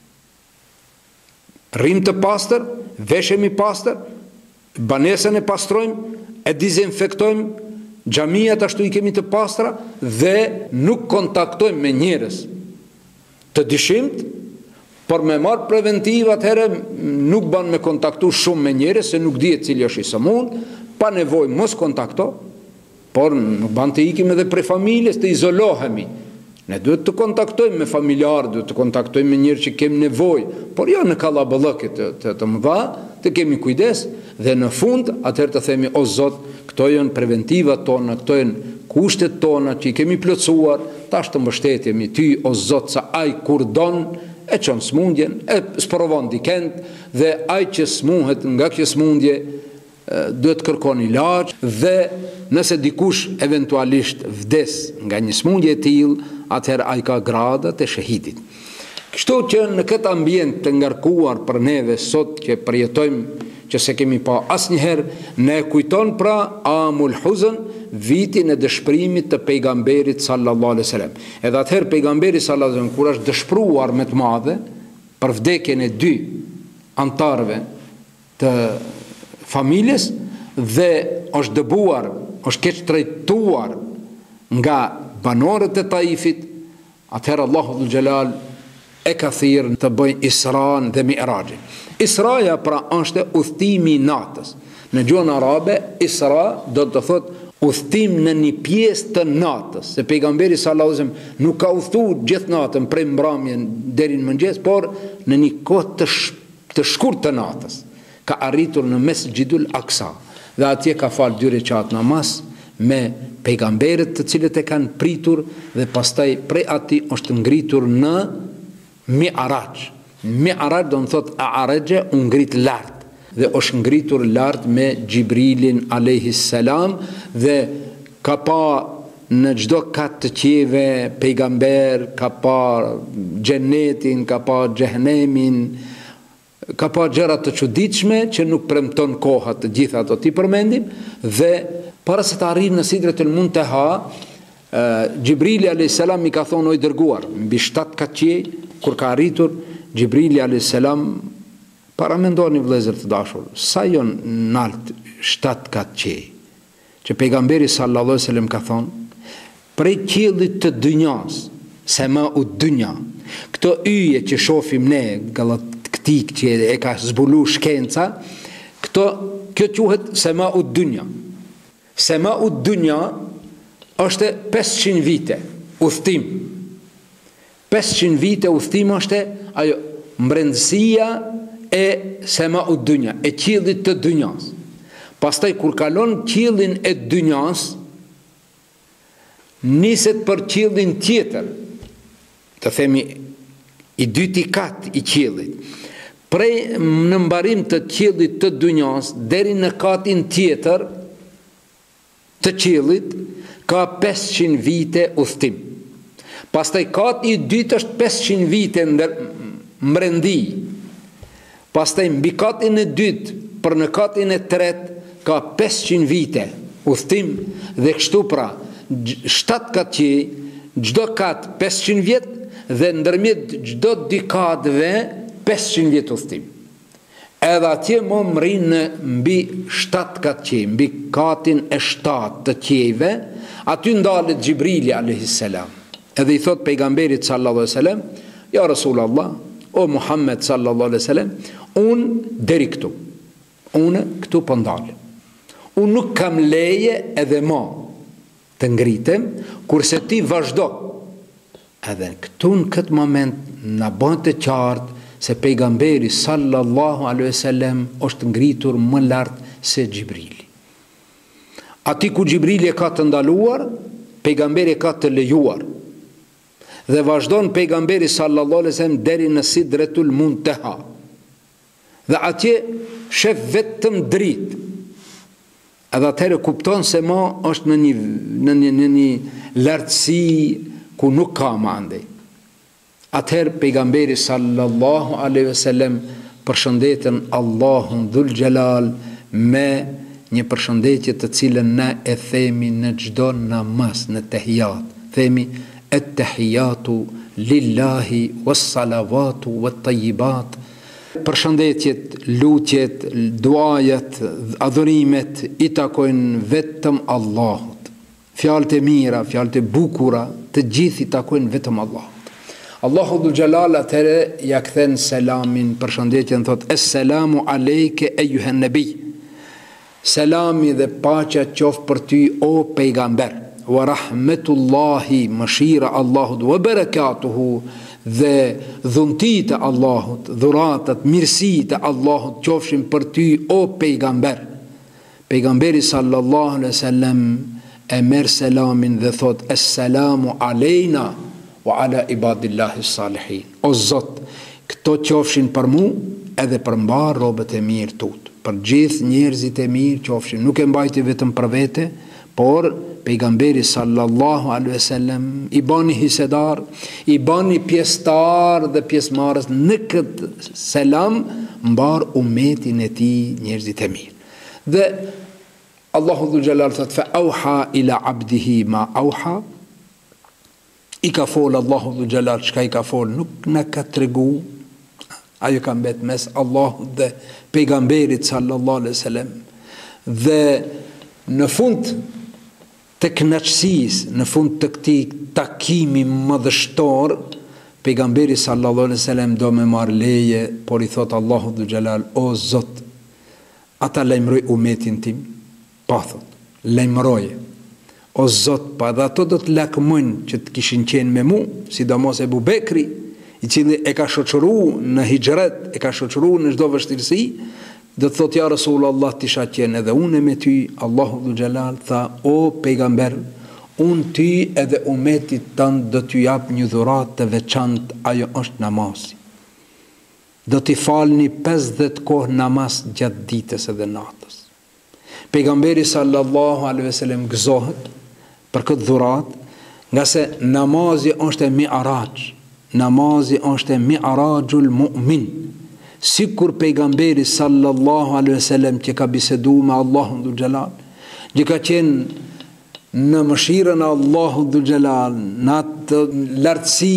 Rrim të pastër, veshemi pastër, banesën e pastrojmë, e dezinfektojmë, xhamiat ashtu i kemi të pastra dhe nuk kontaktojmë me njerëz të dyshimt, por me marë preventiv atëherë nuk ban me kontaktu shumë me njerëz, se nuk dihet cili është i sëmund, pa nevojë mos kontakto, por nuk ban të ikim edhe prej familjes, të izolohemi. Ne duhet të kontaktojmë me familjarë, duhet të kontaktojmë me njerëz që kemi nevojë, por jo në kallabëllëke të mëdha, të kemi kujdes, Dhe në fund, atëherë të themi, o Zot, këto janë preventivat tona, këto janë kushtet tona që i kemi plotësuar, tash të mbështetemi ty, o Zot, sa ai kur don e çon smundjen, e sprovon dikend, dhe ai që smuhet nga kjo smundje duhet kërkon ilaç, dhe nëse dikush eventualisht vdes nga një smundje e tillë, atëherë ai ka gradat e shahidit. Kështu që në këtë ambient të ngarkuar për neve sot që përjetojmë, që se kemi pa asnjëherë, ne kujton pra amul huzn, vitin e dëshpërimit të pejgamberit sallallahu alaihi wasallam. Edhe atëherë pejgamberi sallallahu alaihi wasallam kur është dëshpëruar me të madhe për vdekjen e 2 antarëve të familjes dhe është dëbuar, është keq trajtuar nga banorët e Taifit, atëherë Allahu dhul Xhelal e ka thirrë të bëjë Isra'n dhe Mi'rajin. Israja pra është udhëtimi i natës. Në gjuhën arabe, Isra do të thotë udhëtim në një pjesë të natës, se pejgamberi sallallahu alajhi wasallam nuk ka udhëtuar gjithë natën prej mbrëmjes deri në mëngjes, por në një kohë të shkurtë të natës ka arritur në Mesjidul Aqsa dhe atje ka falë 2 rekat namaz me pejgamberët të cilët e kanë pritur, dhe pastaj prej atij është ngritur në Mi'raj. Mi'raj do të thotë a'raja, u ngrit lart, dhe është ngritur lart me Gjibrilin alayhis salam, dhe ka pa në çdo kat të qieve pejgamber, ka pa xhenetin, ka pa xhehenemin, ka pa gjëra të çuditshme që nuk premton koha të gjitha ato ti përmendim, dhe para se të arrijë në Sidratul Muntaha, Gjibrili alayhis salam i ka thonë, o i dërguar, mbi 7 kat qiej, kur ka arritur Gjibrili alayhis salam, para mendoni vëllezër të dashur, sa janë nalt 7 kat qiej, që pejgamberi sallallahu alaihi wasallam ka thonë, prej qiellit të dynjas, sema u dynja, këto yje që shohim ne, galaktik që e ka zbulu shkenca, kjo quhet sema u dynja. Sema u dynja është 500 vite udhëtim. 500 vite udhëtim është ajo mbrendësia e sema u dynja, e qiellit të dynjas. Pastaj kur kalon qiellin e dynjas, niset për qiellin tjetër, të themi i dyti kat i qiellit. Prej në mbarim të qiellit të dynjas deri në katin tjetër të qiellit ka 500 vite udhëtim. Pastaj kati i dytë është 500 vite mbrendi. Pastaj mbi katin e dytë për në katin e tretë ka 500 vite udhëtim, dhe kështu pra 7 kat qiej, çdo kat 500 vjet, dhe ndërmjet çdo 2 katëve 500 vjet udhëtim. Edhe atje më mrin në mbi 7 kat qiej, mbi katin e 7 të qiejve, aty ndalet Gjibrili alayhis salam. Edhe i thot pejgamberit sallallahu alaihi wasallam, ja Rasulullah, o Muhammed sallallahu alaihi wasallam, unë deri këtu. Unë këtu po ndalem. Unë nuk kam leje edhe më të ngritem, kurse ti vazhdo. Edhe këtu në këtë moment na bën të qartë se pejgamberi sallallahu alaihi wasallam është ngritur më lart se Gjibrili. Ati ku Gjibrili e ka të ndaluar, pejgamberi ka të lejuar. Dhe vazhdon pejgamberi sallallahu alaihi wasallam deri në Sidratul Muntaha. Dhe atje shef vetëm dritë. Edhe atëherë kupton se ma është në një lartësi ku nuk ka më andej. Atëherë pejgamberi sallallahu alaihi wasallam përshëndetën Allahun dhul Xhelal me një përshëndetje të cilën ne e themi në çdo namaz, në tahiyat. Themi at-tahiyatu lillahi was-salawatu wat-tayyibat. Përshëndetjet, lutjet, duajet, adhurimet i takojnë vetëm Allahut. Fjalët e mira, fjalët e bukura, të gjithë i takojnë vetëm Allahut. Allahu dhul Xhelal atëherë ja kthen selamin, përshëndetjen, thot Esselamu alejke ejuhen nebi. Selami dhe paqja qoftë për ty o pejgamber. Wa rahmetullahi, mëshira Allahut, wa barakatuhu, dhe dhuntit e Allahut, dhuratat, mirësitë e Allahut qofshin për ty o pejgamber. Pejgamberi sallallahu alaihi wasallam e merr selamin dhe thot Assalamu alejna wa ala ibadillahi salihin. O Zot, këto qofshin për mu edhe për mbar robët e mirë tut, për gjithë njerëzit e mirë qofshin, nuk e mbajti vetëm për vete, por pejgamberi sallallahu alaihi wasallam i bani hisedar, i bani pjesëtar dhe pjesëmarrës në këtë selam mbar umetin e tij, njerëzit e mirë. Dhe Allahu dhul jalal thot fa auha ila abdihi ma auha. I ka fol Allahu dhul jalal çka i ka fol, nuk na ka tregu. Ajo ka mbet mes Allahut dhe pejgamberit sallallahu alaihi wasallam. Dhe në fund të kënaqësisë, në fund të këtij takimi madhështor, pejgamberi sallallahu alaihi wasallam do me marr leje, por i thot Allahu dhul jalal, o Zot, ata lajmëroj umetin tim, pa thot, lajmëroje. O Zot, pa dhe ato do të lakmojnë që të kishin qenë me mu, sidomos Ebu Bekri, i cili e ka shoqëru në hijret, e ka shoqëru në çdo vështirësi, do të thot ja Rasulullah tisha qenë edhe unë me ty. Allahu dhul jalal tha, o pejgamber, unë ty edhe umetit tënd do t'ju jap një dhuratë të veçantë, ajo është namazi. Do t'i falni 50 kohë namaz gjatë ditës edhe natës. Pejgamberi sallallahu alaihi wasallam gëzohet për këtë dhuratë, nga se namazi është e mi'raj. Namazi është e mi'rajul mu'min. Sikur pejgamberi sallallahu alaihi wasallam që ka bisedu me Allahun dhul jalal, që ka qenë në mëshirën e Allahut dhul jalal, në atë lartësi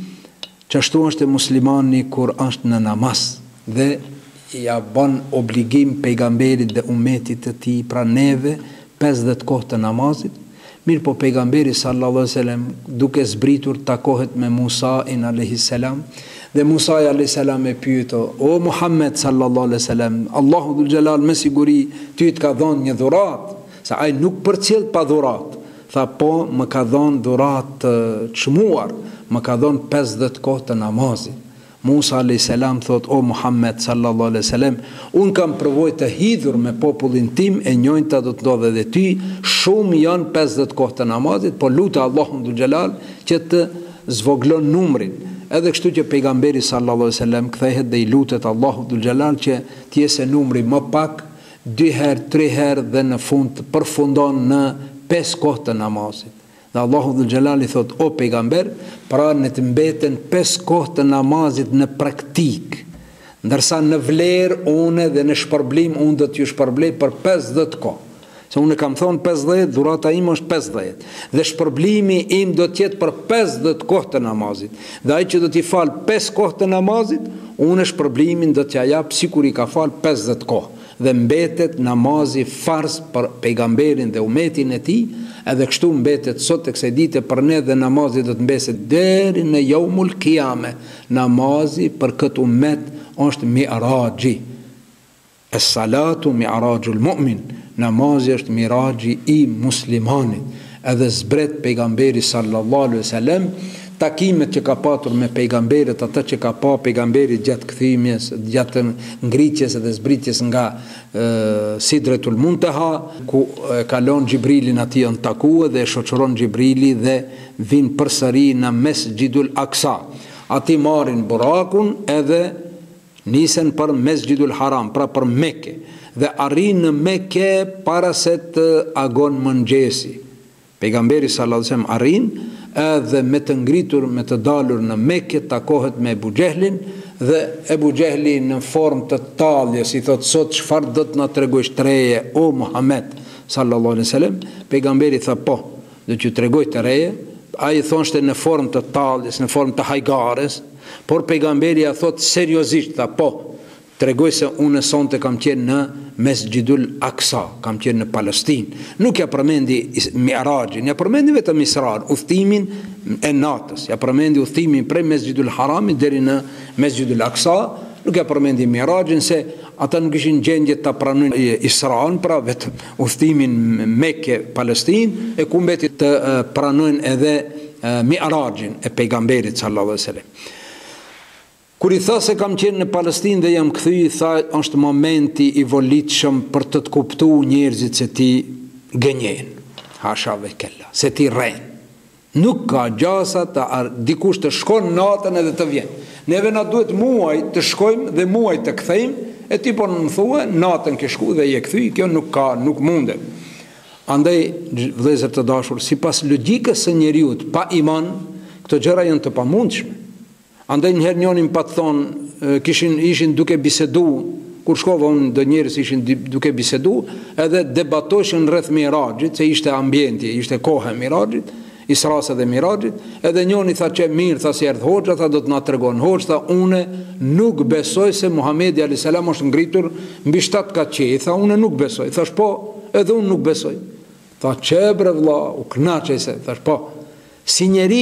që ashtu është muslimani kur është në namaz dhe ja bën obligim pejgamberit dhe umetit të tij, pra neve 50 kohë të namazit. Mirë po pejgamberi sallallahu alaihi wasallam duke zbritur takohet me Musa alayhi salam, dhe Musa alayhi salam e pyeto, o Muhammed sallallahu alaihi wasallam, Allahu dhul jalal me siguri ty të ka dhënë një dhuratë, sa ai nuk përcjell pa dhuratë. Tha po, më ka dhënë dhuratë të çmuar, më ka dhënë 50 kohë të namazit. Musa alayhi salam thot, o Muhammed sallallahu alaihi wasallam, un kam provoj të hidhur me popullin tim, e njëjta do të ndodhe edhe ty, shumë janë 50 kohë të namazit, po lutë Allahun dhul jalal që të zvoglon numrin. Edhe kështu që pejgamberi sallallahu alaihi wasallam kthehet dhe i lutet Allahut dhul jalal që të jesë numri më pak, 2 herë, 3 herë dhe në fund përfundon në 5 kohë të namazit. Dhe Allahu dhul jalal i thot, o pejgamber, pra në të mbeten 5 kohë të namazit në praktik, ndërsa në vlerë une dhe në shpërblim unë do t'ju shpërblej për 50 kohë. Se unë kam thonë 50, dhurata im është 50, dhe shpërblimi im do t'jetë për 50 kohë të namazit. Dhe ai që do t'i falë 5 kohë të namazit, unë shpërblimin do t'ja jap sikur i ka falë 50 kohë. Dhe mbetet namazi fars për pejgamberin dhe umetin e tij, edhe kështu mbetet sot e kësaj dite për ne, dhe namazi do të mbetet deri në yaumul qiyame. Namazi për këtë umet është mi'raji. Es-salatu mi'rajul mu'min. Namazi është miraji i muslimanit. Edhe zbret pejgamberi sallallahu alaihi wasallam, takimet që ka patur me pejgamberët, ata që ka pa pejgamberi gjatë kthimjes, gjatë ngritjes dhe zbritjes nga Sidretul Muntaha, ku kalon Xhibrilin atij në takue dhe shoqëron Xhibrili dhe vin përsëri në Mesjidul Aqsa. Ati marrin burakun edhe nisen për Mesjidul Haram, pra për Mekke, dhe arrin në Mekke para se të agon mëngjesi. Pejgamberi sallallahu alaihi wasallam arrin edhe me të ngritur, me të dalur në Mekke, takohet me Ebu Gjehlin, dhe Ebu Gjehli në formë të taljes i thot, sot çfarë do të na tregojsh të reje, o Muhammed sallallahu alaihi wasallam? Pejgamberi tha, po, do t'ju tregoj të reje. Ai thoshte në formë të taljes, në formë të hajgares, por pejgamberi ja thot seriozisht, tha, po, tregoj se unë sonte kam qenë në Mesjidul Aqsa, kam qenë në Palestinë. Nuk ja përmendi Mi'rajin, ja përmendi vetëm Israr, udhtimin e natës, ja përmendi udhtimin prej Mesjidul Haramit deri në Mesjidul Aqsa, nuk ja përmendi Mi'rajin se ata nuk ishin gjendje ta pranojnë Isra'in, pra vetëm udhtimin Mekke Palestinë, e ku mbeti të pranojnë edhe Mi'rajin e pejgamberit sallallahu alaihi wasallam. Kur i tha se kam qenë në Palestinë dhe jam kthy, tha është momenti i volitshëm për të kuptuar njerëzit se ti gënjen. Hasha ve kella, se ti rren. Nuk ka gjasa dikush të shkon natën edhe të vjen. Neve na duhet muaj të shkojmë dhe muaj të kthejmë, e ti po më thua natën ke shku dhe je kthy, kjo nuk mundet. Andaj vëllezër të dashur, sipas logjikës së njeriut pa iman, këto gjëra janë të pamundshme. Andaj njëherë njënin pa të thonë, ishin duke bisedu, kur shkova unë do njerëz ishin duke bisedu, edhe debatoshin rreth Mirajit, se ishte ambienti, ishte koha e Mirajit, Israsa dhe Mirajit, edhe njëni tha që mirë, tha si erdhë Hoxha, tha do të na tregon. Hoxha tha une nuk besoj se Muhamedi a.s. është ngritur mbi 7 kaçe, tha une nuk besoj, thash po, edhe unë nuk besoj. Tha çebre vlla, u kënaqej se, thash po, si njeri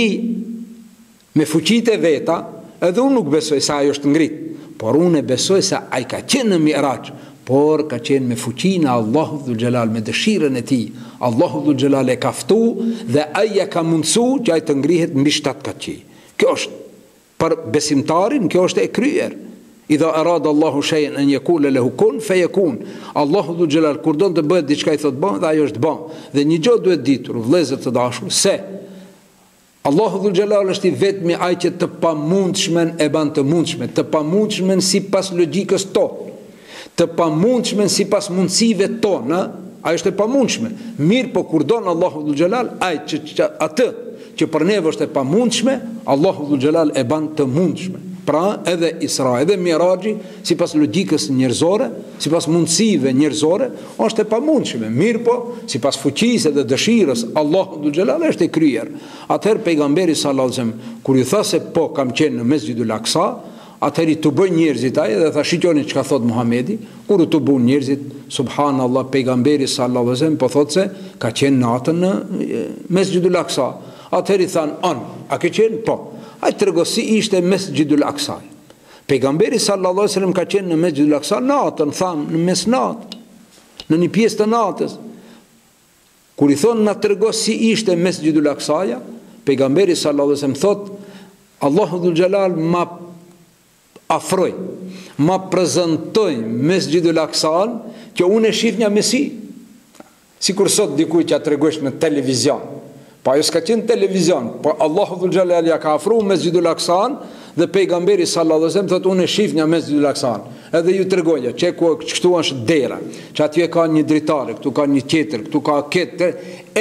me fuqitë e veta, edhe unë nuk besoj se ajo është ngrit, por unë besoj se ai ka qenë në Miraj, por ka qenë me fuqinë Allahu dhul Xhelal, me dëshirën e tij. Allahu dhul Xhelal e ka ftu dhe ai ka mundsu që ai të ngrihet mbi 7 kaçi. Kjo është për besimtarin, kjo është e kryer. Idha arada Allahu shay'an an yakula lahu kun fayakun. Allahu dhul Xhelal kur don të bëhet diçka i thot bën dhe ajo është bën. Dhe një gjë duhet ditur, vëllezër të dashur, se Allahu dhul Xhelal është i vetmi ai që të pamundshmen e ban të mundshme, të pamundshmen sipas logjikës tonë, të pamundshme sipas mundësive tona, ajo është e pamundshme. Mirë, po kur don Allahu dhul Xhelal, atë që për neve është e pamundshme, Allahu dhul Xhelal e ban të mundshme. Pra edhe Isra, edhe Miraji, sipas logjikës njerëzore, sipas mundësive njerëzore, është e pamundshme. Mirë, po sipas fuqisë dhe dëshirës Allahu dhul Xhelal është e kryer. Atëherë pejgamberi sallallahu alajhi wasallam kur i tha se po kam qenë në Mesxhidul Aqsa, atëri të bëjnë njerëzit aje dhe tha shikoni çka thot Muhamedi, kur të bëjnë njerëzit, subhanallahu, pejgamberi sallallahu alajhi wasallam po thot se ka qenë natën në Mesxhidul Aqsa. Atëri than a ke qenë? Po. Ai trego si ishte Mesxhidul Aqsa. Pejgamberi sallallahu alajhi wasallam ka qenë në Mesxhidul Aqsa natën, tham në mesnatë, në një pjesë të natës. Kur i thon na trego si ishte Mesxhidul Aqsa, pejgamberi sallallahu alajhi wasallam thot Allahu dhul Xhelal ma afroj, ma prezentoj Mesxhidul Aqsa që unë e shif një mesi, si kur sot dikuj që a tregosh në televizion, pa jo s'ka qenë televizion, po Allahu dhul Xhelal ja ka afru Mesxhidul Aqsa dhe pejgamberi sallallahu alajhi wasallam thot unë e shif një Mesxhidul Aqsa, edhe ju tregoja që këtu është dera, që atje ka një dritare, këtu ka një tjetër, këtu ka ketër,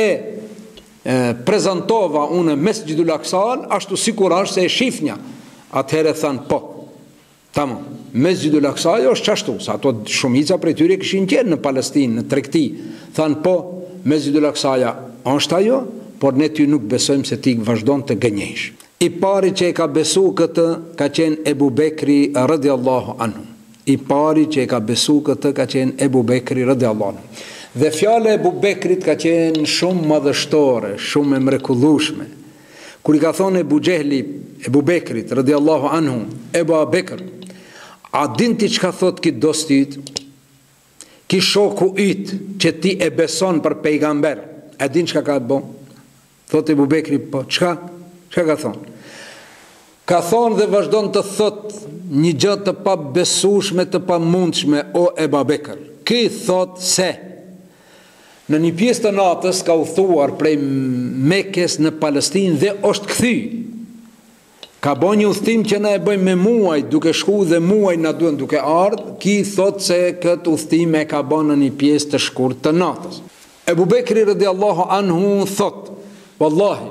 prezentova unë Mesxhidul Aqsa ashtu sikur është se e shifnja. Atëherë than po. Tamam. Mesxhidul Aqsa është çashtu, sa ato shumica prej tyre kishin qenë në Palestinë, në tregti. Than po, Mesxhidul Aqsa është ajo, por ne ty nuk besojmë se ti vazhdon të gënjesh. I pari që e ka besu këtë ka qenë Ebu Bekri radhiyallahu anhu. I pari që e ka besu këtë ka qenë Ebu Bekri radhiyallahu anhu. Dhe fjala e Ebu Bekrit ka qenë shumë madhështore, shumë e mrekullueshme. Kur i ka thonë Ebu Xehli, Ebu Bekrit radhiyallahu anhu, Ebu Bekr, a din ti çka thot ki dostit, ki shoku yt që ti e beson për pejgamber, a din çka ka bën? Thot Ebu Bekri, po çka ka thonë? Ka thonë dhe vazhdon të thot një gjë të pabesueshme, të pamundshme, o Ebu Bekr. Ky thot se në një pjesë të natës ka udhëtuar prej Mekës në Palestinë dhe është kthy. Ka bën një udhëtim që na e bëjmë me muaj, duke shku dhe muaj na duhen duke ardhë, ki thot se këtë udhëtim e ka bën në një pjesë të shkurt të natës. Ebu Bekri radhiyallahu anhu thot, wallahi,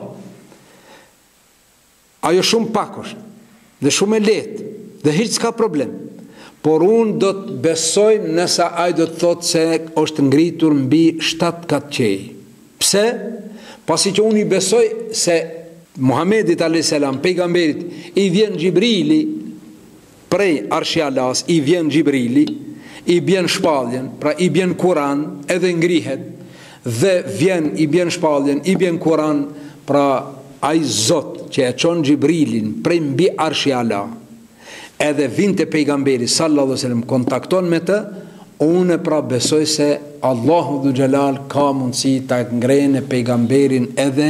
ajo shumë pak është dhe shumë e lehtë dhe hiç s'ka problem. Por unë do të besoj nësa ai do të thotë se është ngritur mbi 7 kaçe. Pse? Pasi që unë i besoj se Muhamedit a.s. pejgamberit i vjen Gjibrili prej Arshi Allahs, i vjen Gjibrili, i bjen shpalljen, pra i bjen Kur'an, edhe ngrihet, dhe i bjen shpalljen, i bjen Kur'an, pra ai Zot që e çon Gjibrilin prej mbi Arshi Allah, edhe vinte pejgamberi sallallahu alaihi wasallam kontakton me të, unë pra besoj se Allahu dhul Xhelal ka mundësi ta ngrejë pejgamberin edhe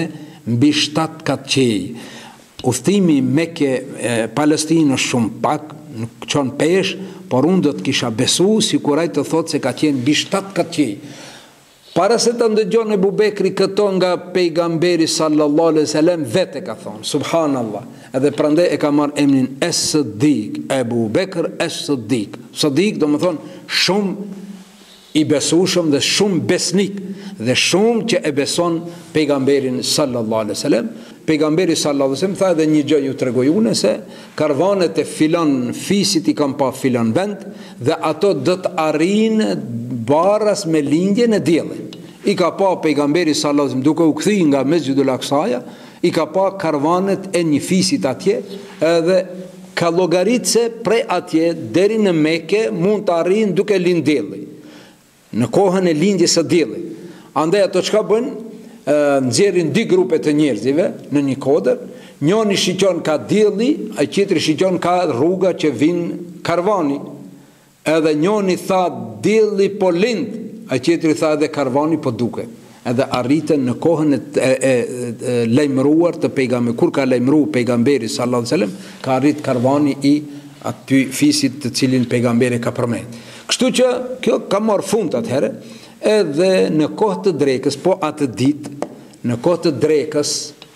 mbi 7 katë qej. Udhëtimi Mekë Palestinë është shumë pak, nuk çon pesh, por unë do të kisha besu sikur ai të thotë se ka qenë mbi 7 katë qej. Para se të ndëgjon Ebu Bekri këto nga pejgamberi sallallahu alaihi wasallam, vetë ka thonë, subhanallah. Edhe prandaj e ka marrë emrin Es-Siddiq, Ebu Bekr Es-Siddiq. Siddiq do më thonë shumë i besueshëm dhe shumë besnik dhe shumë që e beson pejgamberin sallallahu alaihi wasallam. Pejgamberi sallallahu alaihi wasallam tha edhe një gjë, ju tregoj unë se karavanet e filan fisit i kanë pa filan vend dhe ato do të arrijnë baras me lindjen e diellit. I ka pa pejgamberi sallallahu alaihi wasallam duke u kthy nga Mesjidul Aqsaja, i ka pa karavanet e një fisit atje, edhe ka llogaritë se prej atje deri në Mekë mund të arrijnë duke lind dielli, në kohën e lindjes së diellit. Andaj ato çka bëjnë? Nxjerrin dy grupe të njerëzive në një kodër, njëri shikon ka dielli, ai tjetri shikon ka rruga që vin karvani. Edhe njëri tha dielli po lind, ai tjetri tha edhe karvani po duket. Edhe arritën në kohën e lajmëruar të pejgamberit, kur ka lajmëruar pejgamberi sallallahu alaihi wasallam, ka arrit karvani i aty fisit të cilin pejgamberi ka përmend. Kështu që kjo ka marrë fund atëherë, edhe në kohë të drekës, po atë ditë, në kohë të drekës,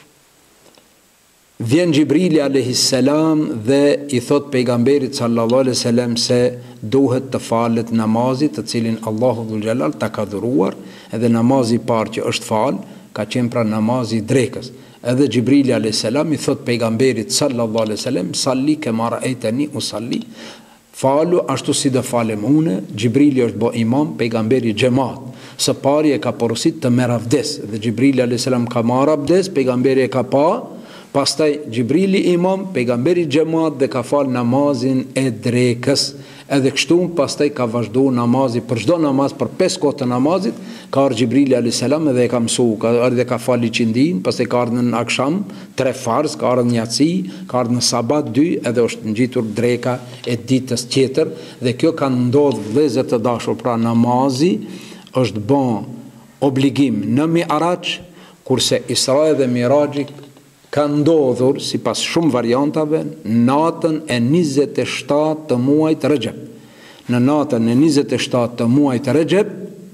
vjen Gjibrili alayhis salam dhe i thot pejgamberit sallallahu alaihi wasallam se duhet të falet namazit të cilin Allahu dhul Jalal ta ka dhuruar, edhe namazi i parë që është fal, ka qenë pra namazi i drekës. Edhe Gjibrili alayhis salam i thot pejgamberit sallallahu alaihi wasallam, salli kama ra'aytani usalli. Falu ashtu si dhe falem une. Gjibrili është bo imam, pejgamberi xhamat. Së pari e ka porosit të merr avdes, dhe Gjibrili a.s. ka marrë abdes, pejgamberi e ka pa, pastaj Gjibrili imam, pejgamberi xhamat dhe ka fal namazin e drekës. Edhe kështu pastaj ka vazhdu namazi, për çdo namaz, për 5 kohë të namazit, ka ardhur Gjibrili a.s. dhe e ka mësu, ka ardhur dhe ka fali qindin, pastaj ka ardhur në akşam 3 farz, ka ardhur në yatsi, ka ardhur në sabat 2, edhe është ngjitur dreka e ditës tjetër, dhe kjo ka ndodhur vëllezër të dashur, pra namazi është bën obligim në Mi'raj, kurse Isra dhe Miraxhi ka ndodhur, si pas shumë variantave, natën e 27 të muajt Rajab. Në natën e 27 të muajt Rajab,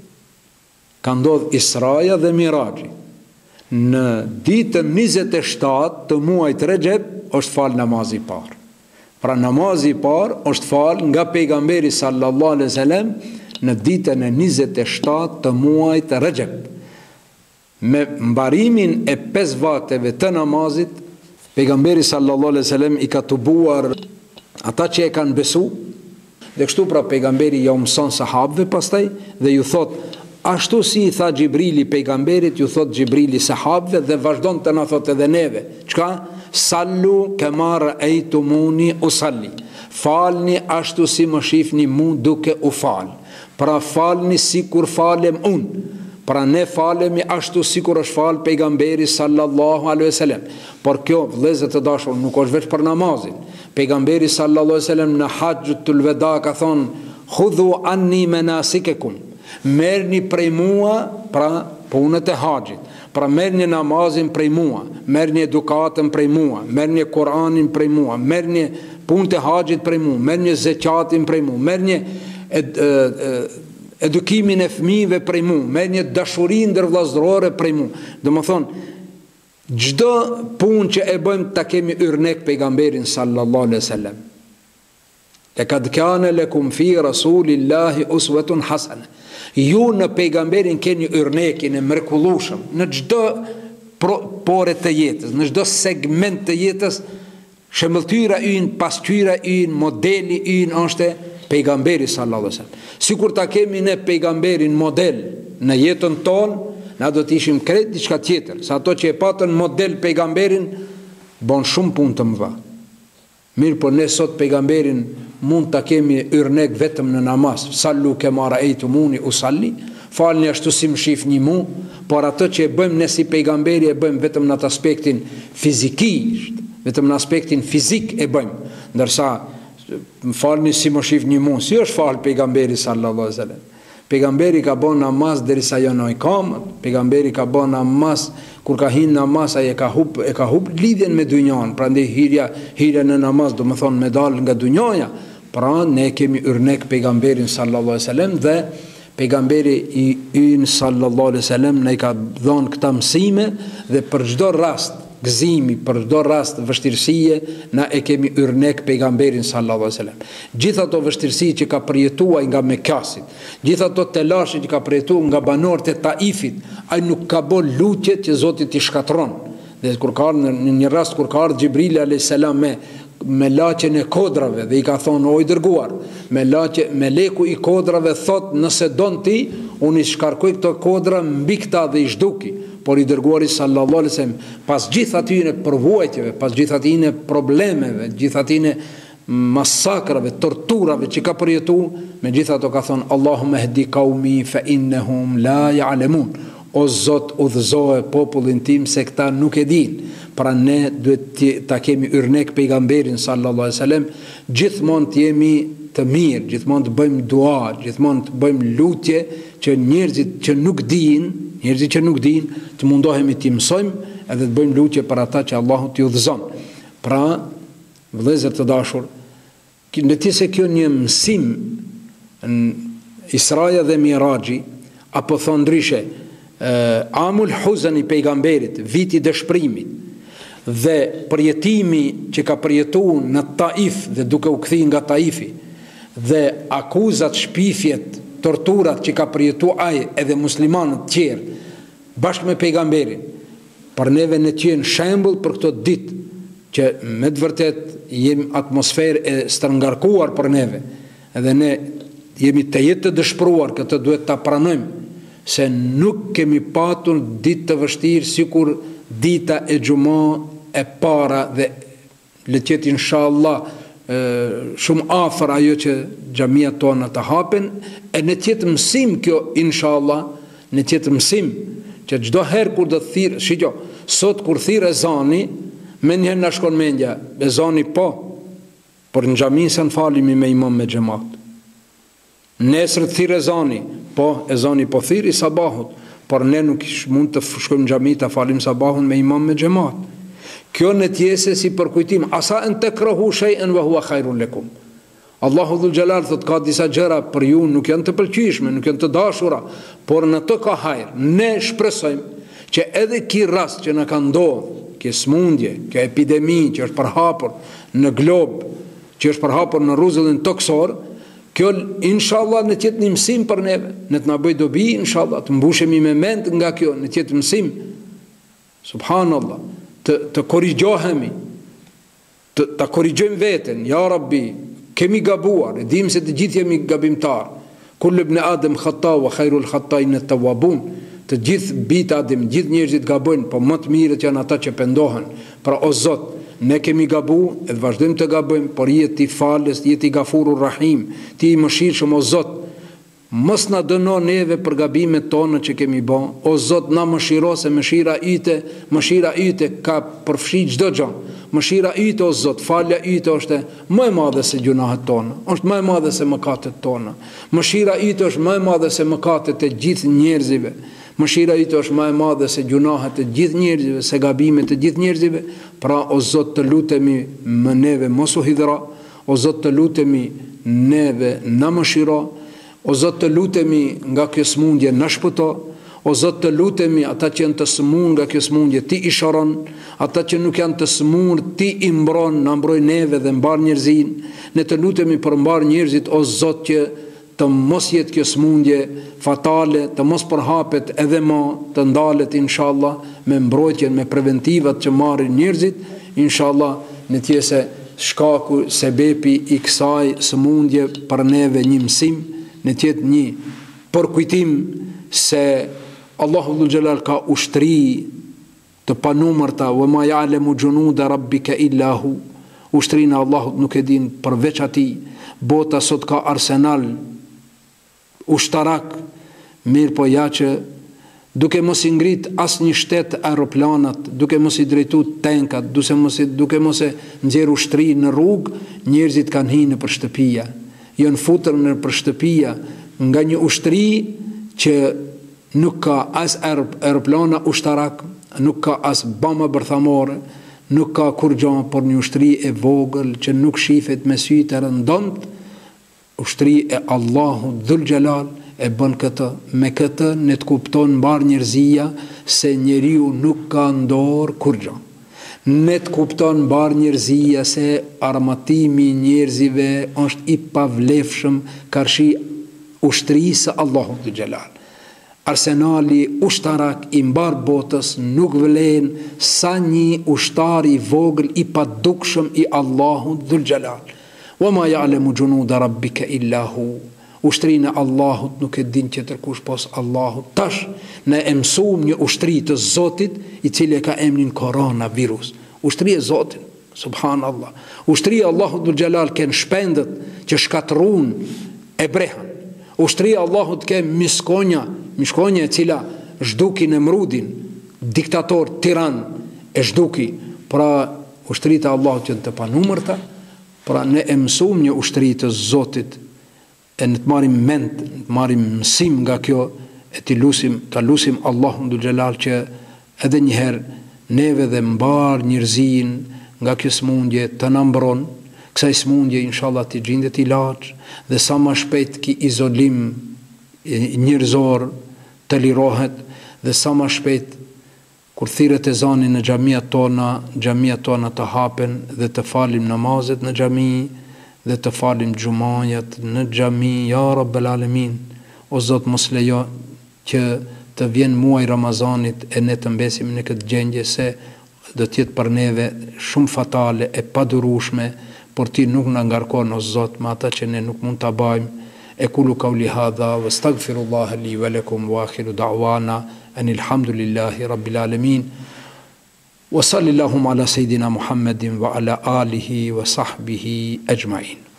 ka ndodhur Israja dhe Miraxhi. Në ditën 27 të muajt Rajab, është fal namazi i parë. Pra namazi i parë është fal nga pejgamberi sallallahu alaihi wasallam në ditën e 27 të muajt Rajab. Me mbarimin e 5 vakteve të namazit, pejgamberi sallallahu alaihi wasallam i ka tubuar ata që e kanë besu, dhe kështu pra pejgamberi ja mëson sahabëve pastaj dhe ju thot, ashtu si i tha Gjibrili pejgamberit, ju thot Gjibrili sahabëve dhe vazhdon të na thot edhe neve. Çka? Sallu kama ra'aytumuni usalli. Falni ashtu si më shihni mu duke u fal. Pra falni sikur falem unë. Pra ne falemi ashtu sikur është fal pejgamberi sallallahu alaihi wasallam. Por kjo vëllezër të dashur nuk është vetëm për namazin. Pejgamberi sallallahu alaihi wasallam në Hajjatul Wada ka thonë, "Khudhu anni manasikakum." Merrni prej mua, pra punët e haxhit. Pra merrni namazin prej mua, merrni edukatën prej mua, merrni Kur'anin prej mua, merrni punët e haxhit prej mua, merrni zakatin prej mua, merrni edukimin e fëmijëve prej mu, me një dashuri ndërvëllazërore prej mu. Do më thonë, çdo punë që e bëjmë ta kemi yrnek pejgamberin sallallahu alaihi wasallam. Laqad kana lakum fi rasulillahi uswatun hasana. Ju në pejgamberin keni yrnekin e mrekullueshëm në çdo pore të jetës, në çdo segment të jetës. Shembulltyra ynë, pasqyra ynë, modeli ynë është pejgamberi sallallahu alaihi wasallam. Sikur ta kemi ne pejgamberin model në jetën tonë, na do të ishim krejt diçka tjetër, sa ato që e patën model pejgamberin bon shumë punë të mëdha. Mirë, por ne sot pejgamberin mund ta kemi yrnek vetëm në namaz. Sallu kema ra'aytumuni usalli. Falni ashtu si më shihni mu, por ato që e bëjmë ne si pejgamberi e bëjmë vetëm në atë aspektin fizikisht, vetëm në aspektin fizik e bëjmë. Ndërsa falni si më shihni mu, si është fal pejgamberi sallallahu alaihi wasallam. Pejgamberi ka bën namaz derisa jo në ikamët, pejgamberi ka bën namaz kur ka hinë namaz ai e ka hub lidhjen me dynjan, prandaj hyrja në namaz do të thonë me dal nga dynjaja. Pra ne kemi yrnek pejgamberin sallallahu alaihi wasallam dhe pejgamberi i ynë sallallahu alaihi wasallam ne ka dhënë këta mësime dhe për çdo rast gëzimi, për çdo rast vështirësie na e kemi yrnek pejgamberin sallallahu alaihi wasallam. Gjithë ato vështirësi që ka përjetuar nga Mekasit, gjithë ato telashe që ka përjetuar nga banorët e Taifit, ai nuk ka bën lutje që Zoti t'i shkatron. Dhe kur ka në një rast kur ka ardhur Xhibrili alayhis salam me laqen e kodrave dhe i ka thonë o i dërguar, me leku i kodrave thot nëse don ti unë i shkarkoj këto kodra mbi këta dhe i zhduki. Por i dërguari sallallahu alaihi wasallam pas gjithë atyre përvojtjeve, pas gjithë atyre problemeve, gjithë atyre masakrave, torturave që ka përjetuar, megjithatë ka thonë Allahumma hdi qaumi fa innahum la ya'lamun. O Zot, udhëzoje popullin tim se këta nuk e din. Pra ne duhet ta kemi yrnek pejgamberin sallallahu alaihi wasallam, gjithmonë të jemi të mirë, gjithmonë të bëjmë dua, gjithmonë të bëjmë lutje që njerëzit që nuk din, të mundohemi të mësojmë edhe të bëjmë lutje për ata që Allahu t'i udhëzon. Pra, vëllezër të dashur, në të se kjo një mësim në Israja dhe Miraji, apo thonë ndryshe, amul huzën i pejgamberit, viti dëshpërimit, dhe përjetimi që ka përjetu në Taif dhe duke u kthi nga Taifi, dhe akuzat, shpifjet, torturat që ka përjetu ai edhe muslimanët tjerë, bashkë me pejgamberin, për neve në qenë shembull për këto ditë, që me të vërtet jemi atmosferë e strëngarkuar për neve, edhe ne jemi të jetë të dëshpëruar, këtë duhet të pranojmë, se nuk kemi patur ditë të vështirë sikur dita e xhumë e para dhe le të jetë inshallah shumë afër ajo që xhamia tona të hapen, e në të jetë mësim kjo inshallah, në të jetë mësim që çdo herë kur do të thirr, shikoj, sot kur thirr ezani, me njëherë na shkon mendja, ezani po, por në xhami se falimi me imam me xhamat. Nesër thirr ezani, po, ezani po thirr i sabahut, por ne nuk mund të shkojmë në xhami të falim sabahun me imam me xhamat. Kjo në tjese si përkujtim, asa në të krahu shejën vë hua khajrun lekum. Allahu dhul Gjelal thot ka disa gjëra për ju nuk janë të pëlqyeshme, nuk janë të dashura, por në të ka hajr. Ne shpresojmë që edhe ki rast që në ka ndodhë, kjo smundje, kjo epidemi që është përhapur në glob, që është përhapur në rruzullin toksor, kjo inshallah në tjetë një mësim për neve, në të nabëj dobi, inshallah, të mbushemi me mend nga kjo, në tjetë mësim, subhanallah, të korrigjohemi, të korrigjojmë veten, ja Rabbi, kemi gabuar, e dim se të gjithë jemi gabimtar, kullu ibn Adem khata wa khairul khata'in at-tawwabun, të gjithë bitë Adem, gjithë njerëzit gabojnë, po më të mirët janë ata që pendohen. Pra o Zot, ne kemi gabu, edhe vazhdojmë të gabojmë, por jeti falës, jeti gafurur rahim, ti i mëshirshëm o Zot, mos na dëno neve për gabimet tona që kemi bën. O Zot, na mëshiro se mëshira yte ka përfshi çdo gjë. Mëshira yte o Zot, falja yte është më e madhe se gjunahet tona, është më e madhe se mëkatet tona. Mëshira yte është më e madhe se mëkatet e gjithë njerëzve. Mëshira yte është më e madhe se gjunahet e gjithë njerëzve, se gabimet e gjithë njerëzve. Pra o Zot, të lutemi më neve mos u hidhra, o Zot, të lutemi neve na mëshiro, o Zot, të lutemi nga kjo smundje na shpëto, o Zot, të lutemi ata që janë të smur nga kjo smundje ti i shoron, ata që nuk janë të smur ti i mbron, na mbroj neve dhe mbar njerëzin. Ne të lutemi për mbar njerëzit o Zot, që të mos jetë kjo smundje fatale, të mos përhapet edhe më, të ndalet inshallah me mbrojtjen, me preventivat që marrin njerëzit, inshallah në tjese shkaku sebepi i kësaj smundje për neve një mësim, në tjetë një përkujtim se Allahu dhul Gjelal ka ushtri të panumërta, wa ma ja'lemu junuda rabbika illa hu, ushtrinë Allahut nuk e din përveç ati. Bota sot ka arsenal ushtarak, mirë po ja që duke mos i ngrit as një shtet aeroplanat, duke mos i drejtu tenkat, duke mos e nxjerr ushtri në rrugë, njerëzit kanë hinë për shtëpia, janë futur në për shtëpia nga një ushtri që nuk ka as aeroplana ushtarak, nuk ka as bama bërthamore, nuk ka kur gjanë, por një ushtri e vogël që nuk shifet me sytë e rëndont, ushtri e Allahu Dhul Gjelal e bën këtë. Me këtë ne të kupton mbar njerëzia se njeriu nuk ka ndorë kur gjanë. Ne të kupton mbar njerëzia se armatimi njerëzive është i pavlefshëm karshi ushtrisë Allahu Dhul Gjelal. Arsenali ushtarak i mbar botës nuk vlen sa një ushtar i vogël i padukshëm i Allahu Dhul Gjelal. Wa ma ya'lamu junuda rabbika illa hu. Ushtrinë e Allahut nuk e din tjetër kush pos Allahut. Tash ne e mësuam një ushtri të Zotit i cili ka emrin koronavirus. Ushtri e Zotit, subhanallah. Ushtri e Allahut Dhul Gjelal ken shpendët që shkatrun e brehan. Ushtri e Allahut ken miskonja e cila zhduki në mrudin, diktator, tiran e zhduki. Pra ushtrit e Allahut janë të panumërta. Pra ne e mësuam një ushtri të Zotit e në të marim ment, në të marim mësim nga kjo, e të lusim Allahun Dhul Gjelal që edhe njëherë neve dhe mbar njërzin nga kjo smundje të nëmbron, kësaj smundje inshallah të gjindet ilaç dhe sa ma shpejt ki izolim njërzor të lirohet dhe sa ma shpejt kur thirret ezanin në xhamiat tona të hapen dhe të falim namazet në xhami dhe të falim xhumajat në xhami. Ya Rabbel Alamin, o Zot mos lejo që të vjen muaj Ramazanit e ne të mbesim në këtë gjendje se do të jetë për neve shumë fatale e padurueshme, por ti nuk na ngarkon o Zot me ata që ne nuk mund ta bajmë. أقول قولي هذا واستغفر الله لي ولكم وآخر دعوانا أن الحمد لله رب العالمين وصلى اللهم على سيدنا محمد وعلى آله وصحبه أجمعين.